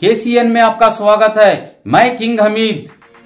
KCN में आपका स्वागत है। मैं किंग हमीद।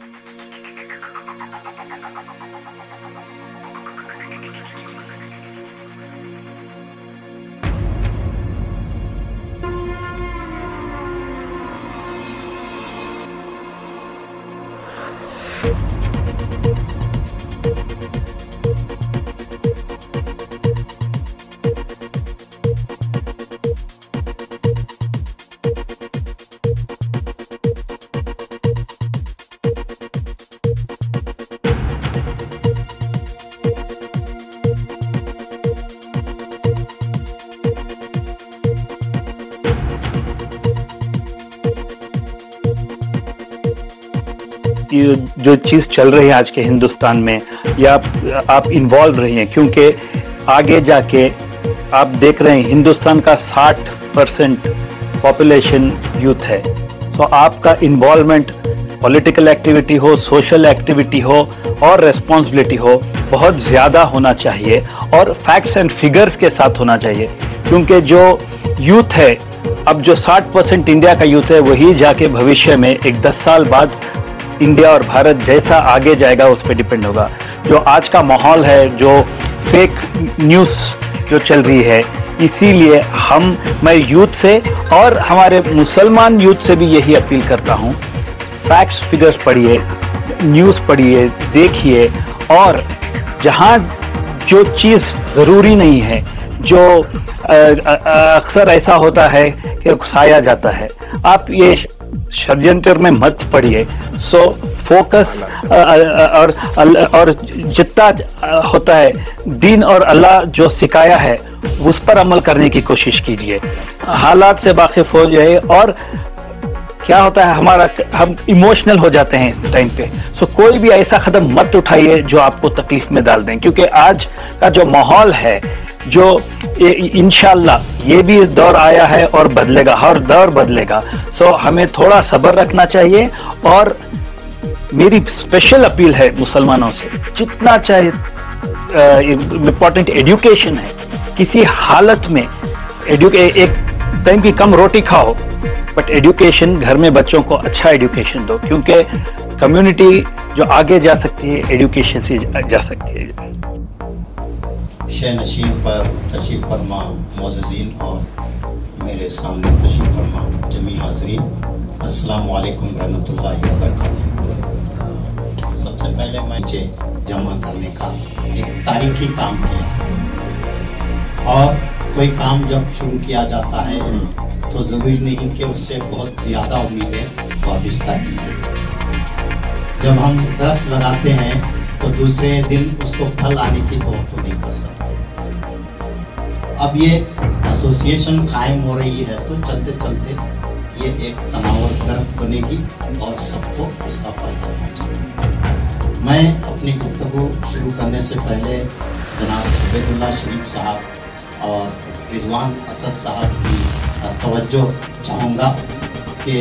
जो चीज चल रही है आज के हिंदुस्तान में, या आप इन्वॉल्व रही हैं, क्योंकि आगे जाके आप देख रहे हैं हिंदुस्तान का 60% पॉपुलेशन यूथ है। तो आपका इन्वॉल्वमेंट पॉलिटिकल एक्टिविटी हो, सोशल एक्टिविटी हो और रेस्पॉन्सिबिलिटी हो, बहुत ज़्यादा होना चाहिए और फैक्ट्स एंड फिगर्स के साथ होना चाहिए। क्योंकि जो यूथ है, अब जो 60% इंडिया का यूथ है, वही जाके भविष्य में एक 10 साल बाद इंडिया और भारत जैसा आगे जाएगा उस पर डिपेंड होगा। जो आज का माहौल है, जो फेक न्यूज़ जो चल रही है, इसीलिए मैं यूथ से और हमारे मुसलमान यूथ से भी यही अपील करता हूँ, फैक्ट्स फिगर्स पढ़िए, न्यूज़ पढ़िए, देखिए, और जहाँ जो चीज़ ज़रूरी नहीं है, जो अक्सर ऐसा होता है कि उकसाया जाता है, आप ये षड्यंत्र में मत पड़िए। सो फोकस और जितना होता है दीन और अल्लाह जो सिखाया है उस पर अमल करने की कोशिश कीजिए। हालात से वाकिफ हो जाए। और क्या होता है, हम इमोशनल हो जाते हैं टाइम पे। सो कोई भी ऐसा कदम मत उठाइए जो आपको तकलीफ में डाल दें, क्योंकि आज का जो माहौल है, जो इंशाल्लाह ये भी दौर आया है और बदलेगा, हर दौर बदलेगा। सो हमें थोड़ा सब्र रखना चाहिए। और मेरी स्पेशल अपील है मुसलमानों से, जितना चाहे इम्पोर्टेंट एजुकेशन है, किसी हालत में एक टाइम की कम रोटी खाओ, बट एजुकेशन घर में बच्चों को अच्छा एजुकेशन दो, क्योंकि कम्युनिटी जो आगे जा सकती है एजुकेशन से जा सकती है। शे नशीन पर तशरीफ फरमा मोअज़्ज़ीन और मेरे सामने तशरीफ फरमा जमी हाज़रीन, अस्सलामु अलैकुम रहमतुल्लाहि व बरकातुहू। सबसे पहले मुझे जमा करने का एक तारीखी काम किया, और कोई काम जब शुरू किया जाता है तो जरूरी नहीं कि उससे बहुत ज्यादा उम्मीदें वाबिस्ता की जाए। जब हम दरख्त लगाते हैं तो दूसरे दिन उसको फल आने की तो नहीं कर सकते। अब ये एसोसिएशन कायम हो रही है तो चलते चलते ये एक तनावर दरख्त बनेगी और सबको इसका फायदा पहुंचेगा। मैं अपनी गुफ्तगू शुरू करने से पहले जनाब उबैदुल्लाह शरीफ साहब और रिजवान असद साहब की तवज्जो चाहूँगा कि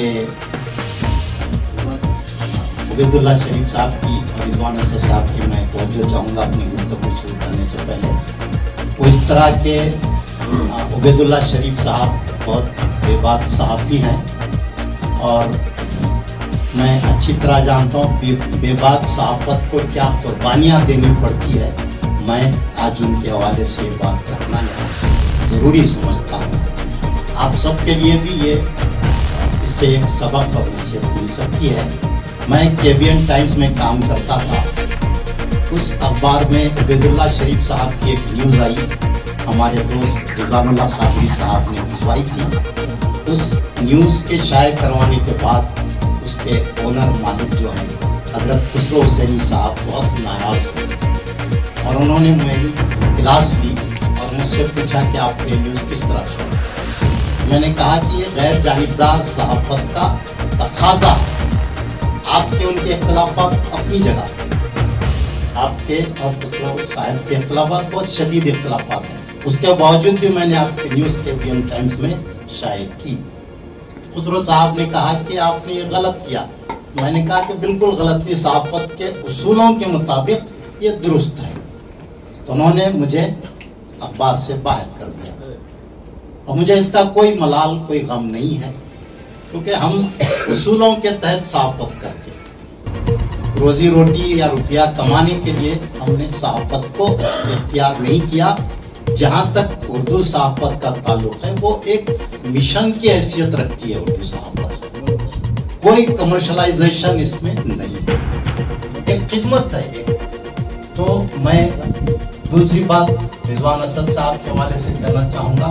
उबैदुल्लाह शरीफ साहब की और रिजवान असद साहब की मैं तवज्जो चाहूँगा अपनी गुफ्तगू शुरू करने से पहले। वो इस तरह के उबैदुल्लाह शरीफ साहब बहुत बेबाक सहाफ़ी हैं, और मैं अच्छी तरह जानता हूँ बेबाक सहाफ़त को क्या कुर्बानियाँ देनी पड़ती है। मैं आज उनके हवाले से बात रखना ज़रूरी समझता हूँ। आप सबके लिए भी ये इससे एक सबक और नसीहत मिल सकती है। मैं KBN टाइम्स में काम करता था, उस अखबार में उबैदुल्लाह शरीफ साहब की एक न्यूज़ आई, हमारे दोस्त रिजवानुल्लाह कादरी साहब ने भिजवाई थी। उस न्यूज़ के शाये करवाने के बाद उसके ओनर मालिक जो हैं हजरत खुसरो हुसैनी साहब बहुत नाराज़ हुए, और उन्होंने मेरी क्लास ली और मुझसे पूछा कि आपने न्यूज़ किस तरह छोड़ा। मैंने कहा कि ये गैर जानिबदार सहाफ़त का तकाज़ा, आपके उनके इख्तिलाफ़ात अपनी जगह, आपके और खुसरो साहब के इख्तिलाफ़ात बहुत शदीद इख्तिलाफ़ात हैं, उसके बावजूद भी मैंने आपकी न्यूज़ KBN टाइम्स में शाये की। खुसरो साहब ने कहा कि आपने ये गलत किया। मैंने कहा कि बिल्कुल गलत नहीं, सहाफ़त के उसूलों के मुताबिक ये दुरुस्त है। तो उन्होंने मुझे अखबार से बाहर कर दिया, और मुझे इसका कोई मलाल, कोई गम नहीं है, क्योंकि हम उसूलों के तहत सहाफत करते हैं। रोजी रोटी या रुपया कमाने के लिए हमने सहाफत को इख्तियार नहीं किया। जहां तक उर्दू सहाफत का ताल्लुक है, वो एक मिशन की हैसियत रखती है। उर्दू सहाफत कोई कमर्शलाइजेशन इसमें नहीं है, एक खिदमत है एक। तो मैं दूसरी बात रिजवान असद साहब के हवाले से कहना चाहूंगा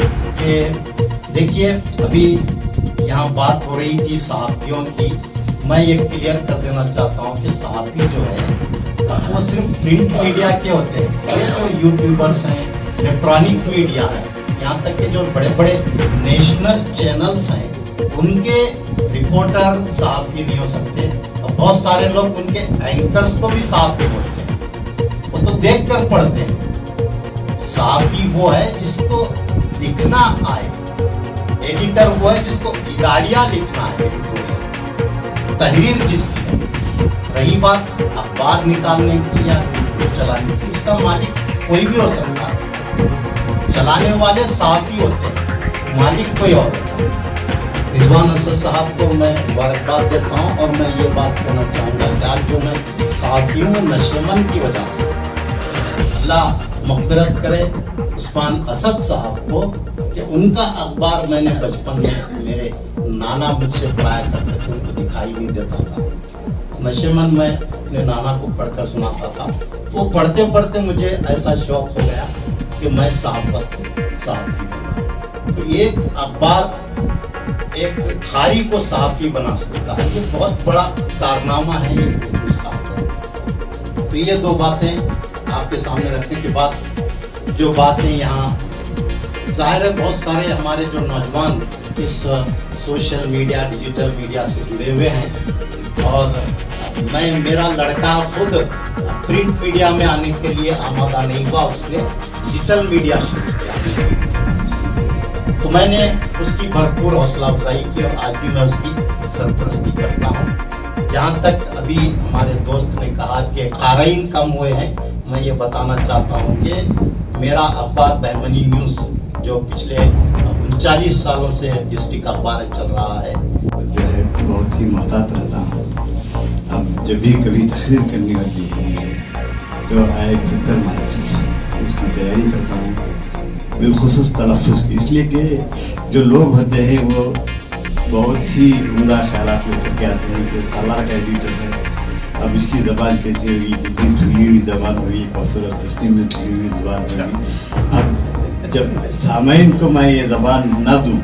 कि देखिए, अभी यहाँ बात हो रही थी सहाफियों की। मैं ये क्लियर कर देना चाहता हूँ कि सहाफी जो है वो सिर्फ प्रिंट मीडिया के होते हैं। ये जो यूट्यूबर्स हैं, इलेक्ट्रॉनिक मीडिया है, यहाँ तक कि जो बड़े बड़े नेशनल चैनल्स हैं, उनके रिपोर्टर सहाफी नहीं हो सकते। और बहुत सारे लोग उनके एंकर्स को भी सहाफी बोलते हैं, वो तो देख कर पढ़ते हैं। सहाफी वो है जिसको लिखना आए, एडिटर वो है जिसको इदारिया लिखना है, तहरीर जिसकी है। रही बात अखबार निकालने की या चलाने की, उसका मालिक कोई भी हो सकता है। चलाने वाले सहाफी होते हैं, मालिक कोई और होता है। रिजवान असद साहब को मैं मुबारकबाद देता हूँ और मैं ये बात कहना चाहूँगा कि आज जो मैं सहाफी हूँ नशेमन की वजह से, अल्लाह मग़फ़िरत करे उस्मान असद साहब को, कि उनका अखबार मैंने बचपन में मेरे नाना मुझसे पढ़ाया करते थे, उनको दिखाई नहीं देता था। नशेमन मैं अपने नाना को पढ़कर सुनाता था। वो पढ़ते पढ़ते मुझे ऐसा शौक हो गया कि मैं सहाफी बना। तो एक अखबार एक खारी को सहाफी बना सकता है, ये बहुत बड़ा कारनामा है ये सहाफत। तो ये दो बातें आपके सामने रखने के बाद, जो बातें यहाँ जाहिर है बहुत सारे हमारे जो नौजवान इस सोशल मीडिया, डिजिटल मीडिया से जुड़े हुए हैं, और मेरा लड़का खुद प्रिंट मीडिया में आने के लिए आमादा नहीं हुआ, उसने डिजिटल मीडिया शुरू किया। तो मैंने उसकी भरपूर हौसला अफजाई की और आज भी मैं उसकी सरपरस्ती करता हूँ। जहाँ तक अभी हमारे दोस्त ने कहा कि क़ारीन कम हुए हैं, मैं ये बताना चाहता हूँ कि मेरा अखबार बहमनी न्यूज़ जो पिछले 39 सालों से डिस्ट्रिक्ट अखबार चल रहा है, जो है बहुत ही मोहतात रहता हूँ। अब जब भी कभी तकरीर करनी होती है तो आए फिक्र महसूस उसकी तैयारी करता हूँ, बिलखुसूस तलफ़्फ़ुज़ की, इसलिए कि जो लोग होते हैं वो बहुत ही उम्दा ख्यालात लेकर के आते हैं कि सालार का एडिटर है, अब इसकी ज़बान कैसी होगी, कितनी खुली हुई ज़बान होगी, कौसर तस्लीम में खुली हुई ज़बान होगी। अब जब सामईन को मैं ये ज़बान न दूँ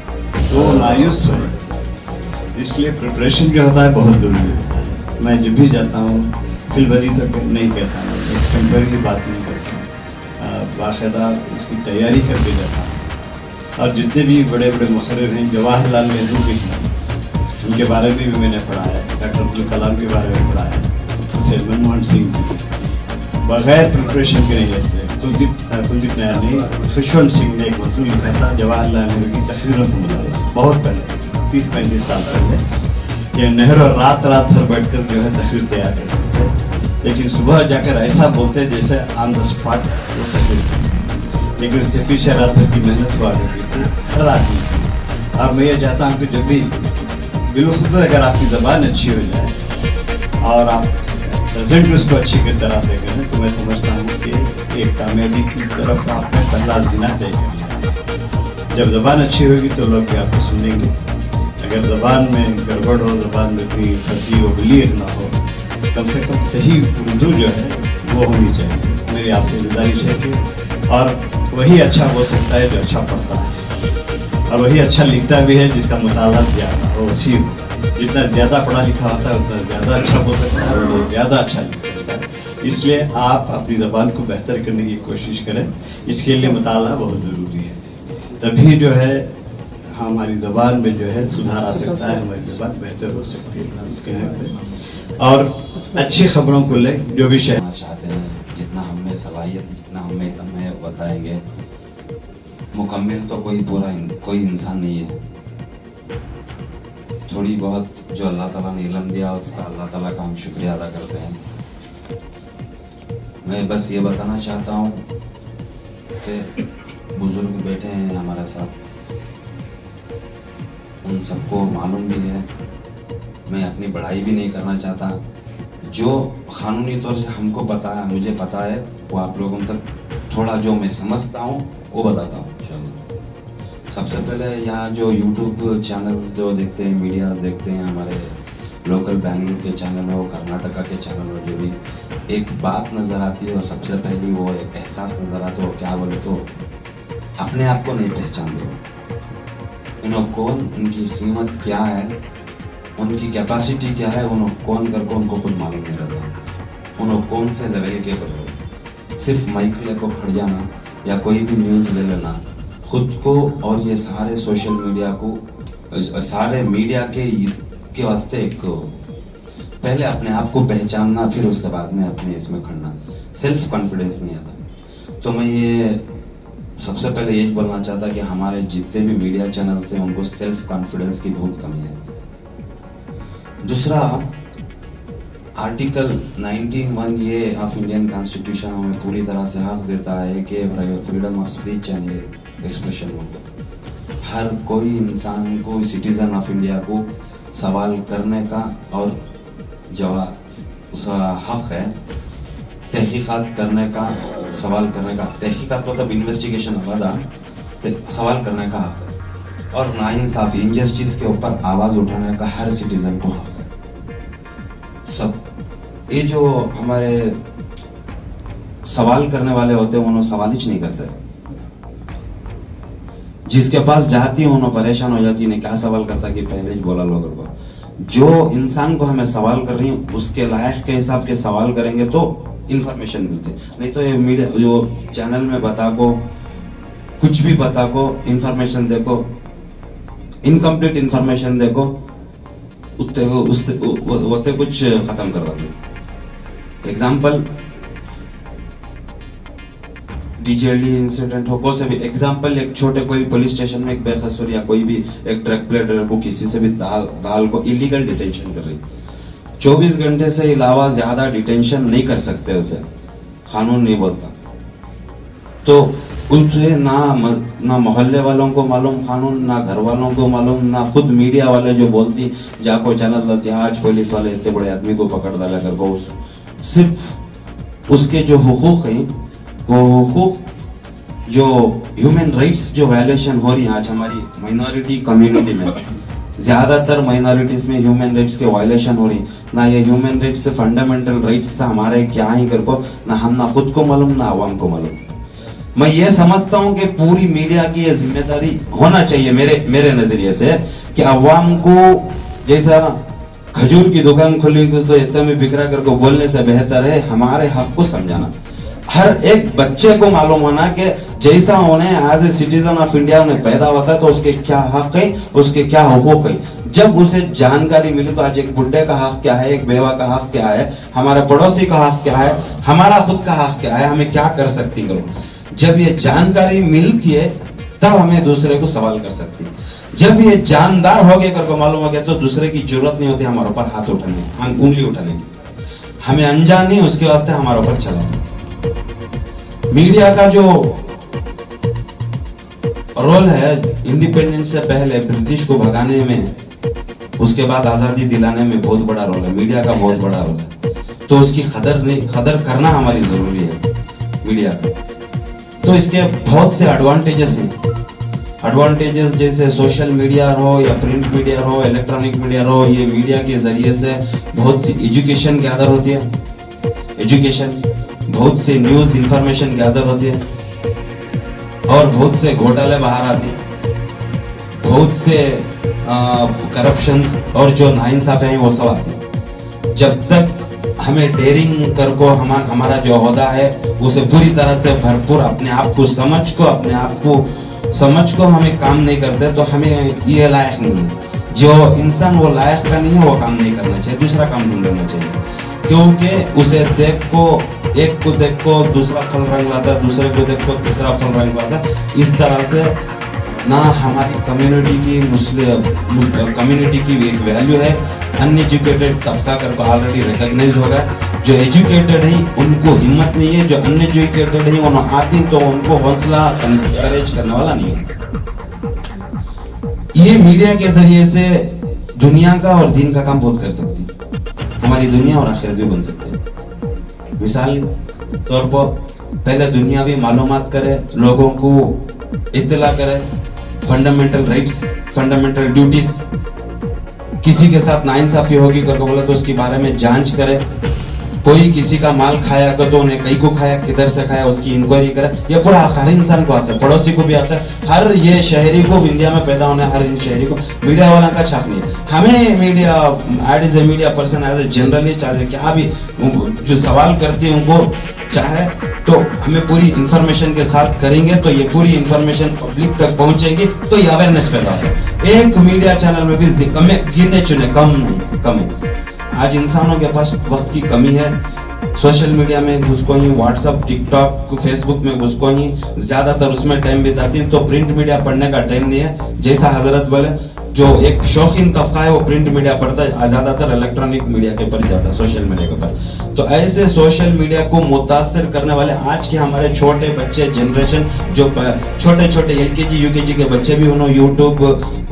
तो मायूस हो, इसलिए प्रिपरेशन जो होता है बहुत ज़रूरी होता है। मैं जब भी जाता हूँ फिलवरी तो नहीं कहता हूँ, एक टेम्पररी बात नहीं करता हूँ, बाकायदा उसकी तैयारी करके जाता हूँ। और जितने भी बड़े बड़े मुखर्रिर हैं, जवाहरलाल नेहरू के हैं, उनके बारे में भी मैंने पढ़ा है, डॉक्टर अब्दुल कलाम के बारे में पढ़ा है, मनमोहन सिंह जी बगैर प्रिपरेशन के नहीं लेते। कुलदीप नायर ने, खुशवंत सिंह ने एक मसला लिखा था जवाहरलाल नेहरू की तस्वीरों से मुताबिक, बहुत पहले 30-35 साल पहले, कि नेहरू रात भर बैठकर जो है तस्वीर तैयार करते थे, लेकिन सुबह जाकर ऐसा बोलते जैसे ऑन द स्पॉट वो तस्वीर, लेकिन उसके पीछे रात भर की मेहनत हुआ करती थी, हर आदमी। अब मैं ये चाहता हूँ कि जब भी बिलखुसूस अगर आपकी ज़बान अच्छी हो जाए और आप प्रेजेंट उसको अच्छी की तरह से करें, तो मैं समझता हूँ कि एक कामयाबी की तरफ आपने पहला जिना तय कर। जब ज़बान अच्छी होगी तो लोग भी आपको सुनेंगे। अगर ज़बान में गड़बड़ हो, ज़बान में कोई फंसी हो, बलीग ना हो, कम से कम सही उर्दू जो है वो होनी चाहिए। मेरी आपसे गुजारिश है कि, और वही अच्छा बोल सकता है जो अच्छा पढ़ता है, और वही अच्छा लिखता भी है जिसका मुताला ज़्यादा हो, वसी हो। जितना ज़्यादा पढ़ा लिखा होता है उतना ज़्यादा अच्छा बोल सकता है, वो ज़्यादा अच्छा लिख सकता है। इसलिए आप अपनी ज़बान को बेहतर करने की कोशिश करें, इसके लिए मुताला बहुत ज़रूरी है। तभी जो है हमारी ज़बान में जो है सुधार आ सकता है, हमारी ज़बान बेहतर हो सकती है उसके हैं। और अच्छी खबरों को ले जो भी शहर चाहते हैं, जितना हमें सलाहियत, जितना हमें बताएंगे, मुकम्मल तो कोई इंसान नहीं है। थोड़ी बहुत जो अल्लाह ताला ने इल्म दिया उसका अल्लाह ताला का हम शुक्रिया अदा करते हैं। मैं बस ये बताना चाहता हूँ कि बुजुर्ग बैठे हैं हमारे साथ, उन सबको मालूम भी है। मैं अपनी बड़ाई भी नहीं करना चाहता। जो कानूनी तौर से हमको पता है, मुझे पता है, वो आप लोगों तक थोड़ा जो मैं समझता हूँ वो बताता हूँ इंशाल्लाह। सबसे पहले यहाँ जो यूट्यूब चैनल्स जो देखते हैं, मीडिया देखते हैं, हमारे लोकल बैंगलोर के चैनल हो, कर्नाटका के चैनल हो, जो भी एक बात नज़र आती है और सबसे पहली वो एक एहसास नज़र आता है। वो क्या बोले तो अपने आप को नहीं पहचानते हो। उन्हें कौन, उनकी कीमत क्या है, उनकी कैपेसिटी क्या है, उन्हें कौन करके उनको खुद मालूम नहीं रहता। उन्हें कौन से लेवल के करो, सिर्फ माइक लेकर खड़ जाना या कोई भी न्यूज़ ले लेना खुद को, और ये सारे सोशल मीडिया को, सारे मीडिया के वास्ते एक पहले अपने आप को पहचानना, फिर उसके बाद में अपने इसमें खड़ना। सेल्फ कॉन्फिडेंस नहीं आता। तो मैं ये सबसे पहले यही बोलना चाहता कि हमारे जितने भी मीडिया चैनल्स हैं उनको सेल्फ कॉन्फिडेंस की बहुत कमी है। दूसरा, आर्टिकल 19(1) ये ऑफ इंडियन कॉन्स्टिट्यूशन हमें पूरी तरह से हक देता है कि freedom of speech and expression हो। हर कोई इंसान को, सिटीजन ऑफ इंडिया को सवाल करने का और जवाब उसका हक है। तहकीकात करने का, सवाल करने का, तहकीकात मतलब इन्वेस्टिगेशन होगा, सवाल करने का हक है। और नाइंसाफी, इनजस्टिस के ऊपर आवाज उठाने का हर सिटीजन को हक है। सब ये जो हमारे सवाल करने वाले होते हैं उन्होंने सवाल ही नहीं करते। जिसके पास जाती है उन्होंने परेशान हो जाती है, क्या सवाल करता कि पहले ही बोला लोगों को। जो इंसान को हमें सवाल कर रही है उसके लायक के हिसाब के सवाल करेंगे तो इंफॉर्मेशन मिलती है। नहीं तो ये मीडिया जो चैनल में बता को, कुछ भी बता को, इंफॉर्मेशन देखो, इनकम्प्लीट इंफॉर्मेशन देखो, उतने कुछ खत्म कर देते। एग्जाम्पल डीजेडी इंसिडेंट हो, को से भी एग्जाम्पल, एक छोटे कोई पुलिस स्टेशन में एक बेकसूर या कोई भी एक ड्रग प्लेडर को किसी से भी दाल को इलीगल डिटेंशन कर रही, 24 घंटे से अलावा ज्यादा डिटेंशन नहीं कर सकते, उसे कानून नहीं बोलता। तो उनसे ना मोहल्ले वालों को मालूम कानून, ना घर वालों को मालूम, ना खुद मीडिया वाले जो बोलती जाको चैनल लाती, आज पुलिस वाले इतने बड़े आदमी को पकड़ डाला कर को, सिर्फ उसके जो हुकूक है, वो हुकूक जो ह्यूमन राइट्स जो वायलेशन हो रही है आज हमारी माइनॉरिटी कम्युनिटी में, ज्यादातर माइनॉरिटीज में ह्यूमन राइट्स के वायलेशन हो रही। ना ये ह्यूमन राइट्स से, फंडामेंटल राइट्स से हमारे क्या ही कर को ना हम, ना खुद को मालूम, ना आवाम को मालूम। मैं ये समझता हूं कि पूरी मीडिया की ये जिम्मेदारी होना चाहिए मेरे नजरिए से कि अवाम को, जैसा खजूर की दुकान खुली तो इतना में बिखरा करके बोलने से बेहतर है हमारे हक को समझाना। हर एक बच्चे को मालूम होना कि जैसा उन्हें as a citizen of India उन्हें पैदा होता है तो उसके क्या हक है, उसके क्या हुकूक है। जब उसे जानकारी मिली तो आज एक बुढ़े का हक क्या है, एक बेवा का हक क्या है, हमारे पड़ोसी का हक क्या है, हमारा खुद का हक क्या है, हमें क्या कर सकती करो। जब ये जानकारी मिलती है तब हमें दूसरे को सवाल कर सकती है। जब ये जानदार हो गए करके मालूम हो गया तो दूसरे की जरूरत नहीं होती हमारे ऊपर हाथ उठाने, हम उंगली उठाने की। हमें अनजान नहीं, उसके वास्ते हमारे ऊपर चला। मीडिया का जो रोल है इंडिपेंडेंस से पहले ब्रिटिश को भगाने में, उसके बाद आजादी दिलाने में बहुत बड़ा रोल है, मीडिया का बहुत बड़ा रोल है। तो उसकी कदर करना हमारी जरूरी है मीडिया का। तो इसके बहुत से एडवांटेजेस हैं। एडवांटेजेस जैसे सोशल मीडिया हो या प्रिंट मीडिया हो, इलेक्ट्रॉनिक मीडिया हो, ये मीडिया के जरिए से बहुत सी एजुकेशन गैदर होती है, बहुत से न्यूज इंफॉर्मेशन गैदर होती है और बहुत से घोटाले बाहर आते हैं, बहुत से करप्शन और जो नाइंसाफी हैं वो सब आते हैं। जब तक हमें डेयरिंग कर को हमारा जो ओहदा है उसे पूरी तरह से भरपूर अपने आप को समझ को हमें काम नहीं करते तो हमें ये लायक नहीं है। जो इंसान वो लायक का नहीं है वो काम नहीं करना चाहिए, दूसरा काम ढूंढ लेना चाहिए। क्योंकि उसे एक को देख को दूसरा फल रंग लाता, दूसरे को देख को तीसरा फल रंग लाता। इस तरह से ना हमारी कम्युनिटी की एक वैल्यू है। अनएजुकेटेड तबका करके ऑलरेडी रिकॉग्नाइज होगा। जो एजुकेटेड है उनको हिम्मत नहीं है, जो अनएजुकेटेड है उन्होंने आती तो उनको हौसला करेज करने वाला नहीं है। ये मीडिया के जरिए से दुनिया का और दीन का काम बहुत कर सकती है, हमारी दुनिया और आखिरत भी बन सकती है। मिसाल तौर पर पहले दुनियावी मालूमात करे, लोगों को इत्तला करे, फंडामेंटल राइट्स, फंडामेंटल ड्यूटीज, किसी के साथ नाइंसाफी होगी करके बोला तो उसके बारे में जांच करे, कोई किसी का माल खाया तो उन्हें कहीं को खाया, किधर से खाया, उसकी इंक्वायरी करे। ये पूरा हर इंसान को आता है, पड़ोसी को भी आता है, हर ये शहरी को, इंडिया में पैदा होने हर शहरी को मीडिया वाला का छाप नहीं है। हमें media as a media person, as a journalist, चाहे क्या भी जो सवाल करती है उनको चाहे तो हमें पूरी इंफॉर्मेशन के साथ करेंगे तो ये पूरी इंफॉर्मेशन पब्लिक तक पहुंचेगी, तो ये अवेयरनेस पैदा होगा। एक मीडिया चैनल में भी कम गिने चुने, कम नहीं, कम है। आज इंसानों के पास वक्त की कमी है, सोशल मीडिया में घुसको ही, व्हाट्सएप, टिकटॉक, फेसबुक में घुसको ही ज्यादातर उसमें टाइम बिताती है, तो प्रिंट मीडिया पढ़ने का टाइम नहीं है। जैसा हजरत बोले, जो एक शौकीन तबका है वो प्रिंट मीडिया पढ़ता है, ज्यादातर इलेक्ट्रॉनिक मीडिया के ऊपर जाता है, सोशल मीडिया के ऊपर। तो ऐसे सोशल मीडिया को मुतासिर करने वाले आज के हमारे छोटे बच्चे, जनरेशन, जो छोटे छोटे LKG UKG के बच्चे भी उन्होंने यूट्यूब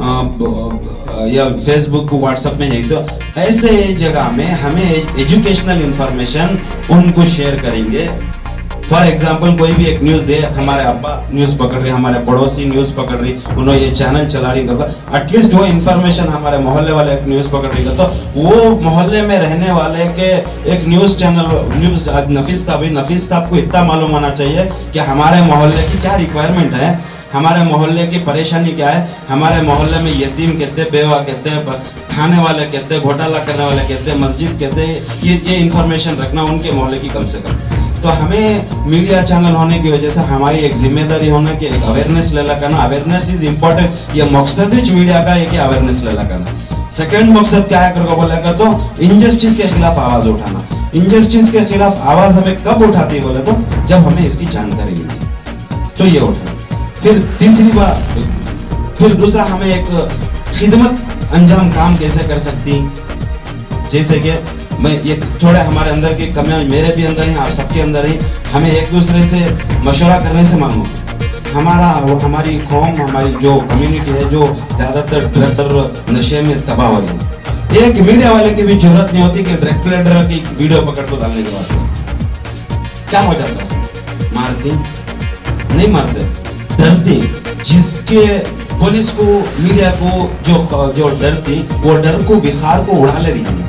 या फेसबुक, व्हाट्सएप में नहीं, तो ऐसे जगह में हमें एजुकेशनल इंफॉर्मेशन उनको शेयर करेंगे। फॉर एग्जाम्पल कोई भी एक न्यूज दे, हमारे अब्बा न्यूज पकड़ रही, हमारे पड़ोसी न्यूज पकड़ रही, उन्होंने ये चैनल चला रही करवा, एटलीस्ट वो इन्फॉर्मेशन हमारे मोहल्ले वाले एक न्यूज पकड़ रही तो वो मोहल्ले में रहने वाले के एक न्यूज चैनल, न्यूज नफीस साहब को इतना मालूम होना चाहिए कि हमारे मोहल्ले की क्या रिक्वायरमेंट है, हमारे मोहल्ले की परेशानी क्या है, हमारे मोहल्ले में यतीम कहते, बेवा कहते, खाने वाले कहते, घोटाला करने वाले कहते, मस्जिद कहते, ये इन्फॉर्मेशन रखना उनके मोहल्ले की कम से कम। तो हमें मीडिया चैनल होने की वजह से हमारी एक जिम्मेदारी होना कि एक अवेयरनेस लेला करना। Awareness is important. ये मकसद मीडिया का है कि अवेयरनेस लेला करना। सेकंड मकसद क्या है करके बोलेगा तो इंजस्टिस के खिलाफ आवाज उठाना। इंजस्टिस के खिलाफ आवाज हमें कब उठाती है बोले तो जब हमें इसकी जानकारी मिली तो ये उठाना। फिर तीसरी बात, फिर दूसरा, हमें एक खिदमत अंजाम काम कैसे कर सकती, जैसे कि मैं ये थोड़ा हमारे अंदर की कमियां मेरे भी अंदर ही, आप सबके अंदर ही, हमें एक दूसरे से मशवरा करने से मालूम हमारी कौम, हमारी जो कम्युनिटी है जो ज्यादातर ड्रग्स और नशे में तबाह हो रही है, एक मीडिया वाले की भी जरूरत नहीं होती कि ड्रग प्लेडर की वीडियो पकड़ को डालने के बाद क्या हो जाता है, मारती नहीं, मारते, डरती। जिसके पुलिस को, मीडिया को जो डर थी वो डर को, बिखार को उड़ा ले रही है।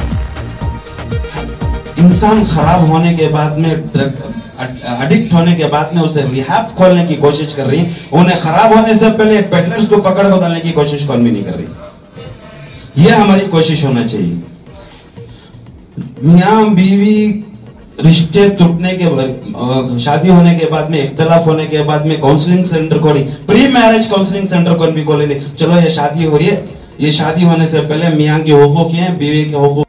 इंसान खराब होने के बाद में, एडिक्ट होने के बाद में उसे रिहैब खोलने की कोशिश कर रही, उन्हें खराब होने से पहले पेडलर्स को पकड़ को डालने की कोशिश कौन भी नहीं कर रही। यह हमारी कोशिश होना चाहिए। मियां बीवी रिश्ते टूटने के, शादी होने के बाद में, इख्तलाफ होने के बाद में काउंसलिंग सेंटर खोली, प्री मैरिज काउंसलिंग सेंटर कौन भी खोले नहीं। चलो ये शादी हो रही है, ये शादी होने से पहले मियां के हुकूक हैं, बीवी के हुकूक,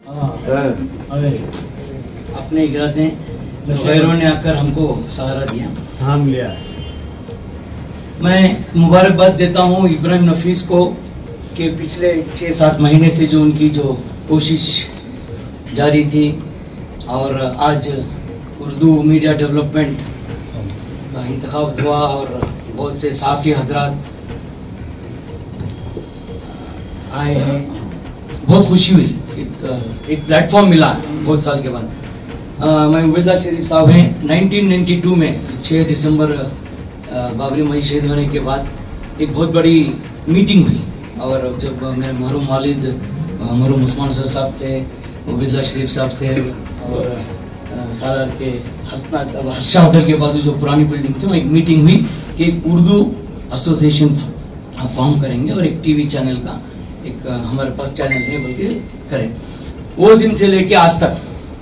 अपने इरादे शहरों ने आकर हमको सहारा दिया, हम लिया। मैं मुबारकबाद देता हूँ इब्राहिम नफीस को कि पिछले 6-7 महीने से जो उनकी जो कोशिश जारी थी और आज उर्दू मीडिया डेवलपमेंट का इंतखाब हुआ और बहुत से साफी हजरात आए हैं, बहुत खुशी हुई, एक प्लेटफॉर्म मिला बहुत साल के बाद। मैं उबैदुल्लाह शरीफ साहब हैं, 1992 में 6 दिसंबर बाबरी मस्जिद शहीद होने के बाद एक बहुत बड़ी मीटिंग हुई और जब मेरे मरहूम वालिद मरहूम उस्मान साहब थे, उबैदुल्लाह शरीफ साहब थे और सालार के हर्षा होटल के पास जो पुरानी बिल्डिंग थी, वहाँ एक मीटिंग हुई कि एक उर्दू एसोसिएशन फॉर्म करेंगे और एक टीवी चैनल का, एक हमारे पास चैनल है बल्कि करें। वो दिन से लेके आज तक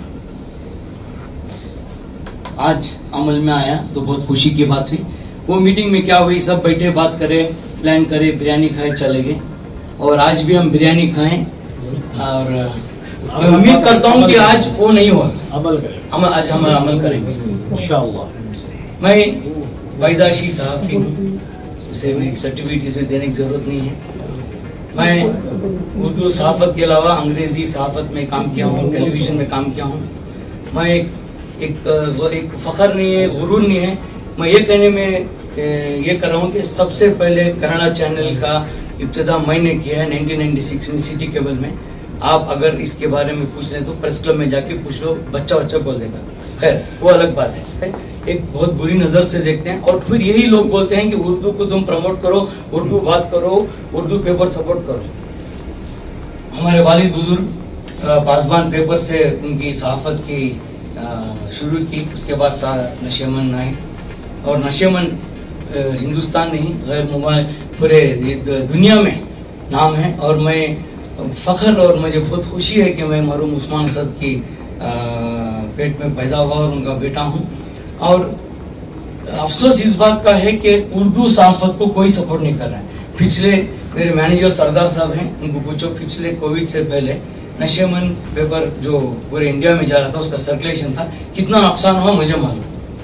आज अमल में आया तो बहुत खुशी की बात हुई। वो मीटिंग में क्या हुई, सब बैठे बात करे, प्लान करे, बिरयानी खाए, चले गए और आज भी हम बिरयानी खाएं और उम्मीद करता हूं कि आज वो नहीं हुआ, आज हम अमल करेंगे इंशाअल्लाह। मैं पैदाशी सहाफी हूँ, उसे मैं सर्टिफिकेट इसे देने की जरूरत नहीं है। मैं उर्दू सहाफत के अलावा अंग्रेजी सहाफत में काम किया हूँ, टेलीविजन में काम किया हूँ। मैं एक फखर नहीं है, गुरूर नहीं है, मैं ये कहने में ये कर रहा हूँ कि सबसे पहले कन्नड़ा चैनल का इब्तिदा मैंने किया है 1996 में सिटी केबल में। आप अगर इसके बारे में पूछ लें तो प्रेस क्लब में जाके पूछ लो, बच्चा बोल देगा। खैर वो अलग बात है, एक बहुत बुरी नजर से देखते हैं। और फिर यही लोग बोलते हैं कि उर्दू को तुम प्रमोट करो, उर्दू बात करो, उर्दू पेपर सपोर्ट करो। हमारे वालिद बुजुर्ग पासबान पेपर से उनकी सहाफत की शुरू की, उसके बाद नशेमन आए और नशेमन हिंदुस्तान नहीं गैर मुबाल पूरे दुनिया में नाम है। और मैं फख्र और मुझे बहुत खुशी है कि मैं मरहूम उस्मान असद की पेट में पैदा हुआ और उनका बेटा हूं। और अफसोस इस बात का है कि उर्दू सहाफत को कोई सपोर्ट नहीं कर रहा है। पिछले मेरे मैनेजर सरदार साहब हैं, उनको पूछो पिछले कोविड से पहले नशेमन पेपर जो पूरे इंडिया में जा रहा था, उसका सर्कुलेशन था, कितना नुकसान हुआ मुझे मालूम।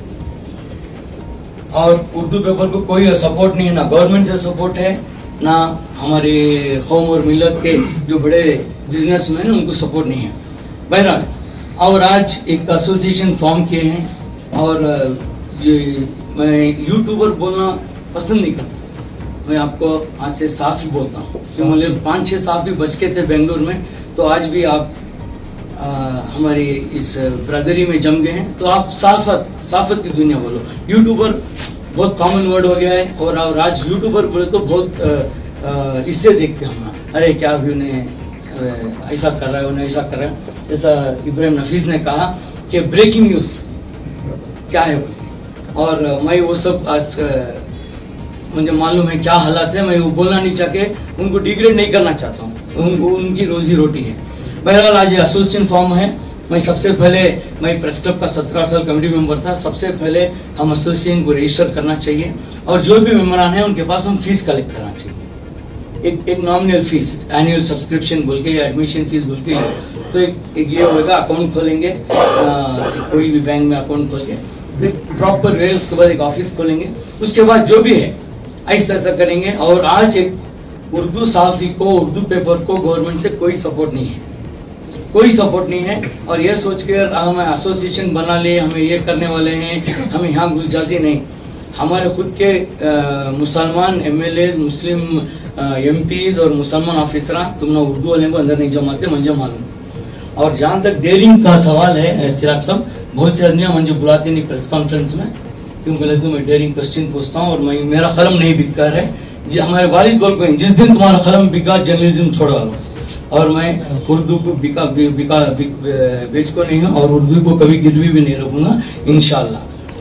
और उर्दू पेपर को कोई सपोर्ट नहीं है, ना गवर्नमेंट से सपोर्ट है, ना हमारे कौम और मिलत के जो बड़े बिजनेसमैन उनको सपोर्ट नहीं है। बहरहाल, और आज एक एसोसिएशन फॉर्म किए हैं। और ये मैं यूट्यूबर बोलना पसंद नहीं करता, मैं आपको आज से साफ ही बोलता हूँ कि मुझे 5-6 साल भी बच के थे बेंगलुरु में, तो आज भी आप हमारी इस ब्रदरी में जम गए हैं। तो आप साफत की दुनिया बोलो। यूट्यूबर बहुत कॉमन वर्ड हो गया है। और आज यूट्यूबर बोले तो बहुत इससे देखते हैं, अरे क्या भी उन्हें ऐसा कर रहा है, उन्हें ऐसा कर रहा है। जैसा इब्राहिम नफीस ने कहा कि ब्रेकिंग न्यूज क्या है, और मैं वो सब आज मुझे मालूम है क्या हालात है, मैं वो बोलना नहीं चाहते, उनको डिग्रेड नहीं करना चाहता हूँ, उनको उनकी रोजी रोटी है। बहरहाल आज एसोसिएशन फॉर्म है। मैं सबसे पहले, मैं प्रेस क्लब का 17 साल कमेटी मेंबर था, सबसे पहले हम एसोसिएशन को रजिस्टर करना चाहिए और जो भी मेंबरान है उनके पास हम फीस कलेक्ट करना चाहिए। एक नॉमिनल फीस, एनुअल सब्सक्रिप्शन बोल के या एडमिशन फीस बोल के, तो एक ये होगा, अकाउंट खोलेंगे कोई भी बैंक में अकाउंट खोल के प्रॉपर वे, उसके बाद एक ऑफिस खोलेंगे, उसके बाद जो भी है ऐसा करेंगे। और आज एक उर्दू सहाफी को, उर्दू पेपर को गवर्नमेंट से कोई सपोर्ट नहीं है, कोई सपोर्ट नहीं है। और ये सोच कर हम एसोसिएशन बना ले, हमें ये करने वाले हैं, हमें यहाँ घुस जाती नहीं। हमारे खुद के मुसलमान एमएलए, मुस्लिम एमपीज और मुसलमान ऑफिसर तुम ना उर्दू वाले को अंदर नहीं जमाते, मुझे मालूम। और जहाँ तक डेयरिंग का सवाल है सिराज साहब, बहुत से आदमी मुझे बुलाते नहीं प्रेस कॉन्फ्रेंस में, क्यों बोले तो मैं डेयरिंग क्वेश्चन पूछता हूँ और मैं मेरा कलम नहीं बिका है। हमारे वालिद बोल गए जिस दिन तुम्हारा कलम बिका जर्नलिज्म छोड़वा लो। और मैं उर्दू को बेच को नहीं हूँ और उर्दू को कभी गिरवी भी नहीं रखूंगा इंशाल्लाह।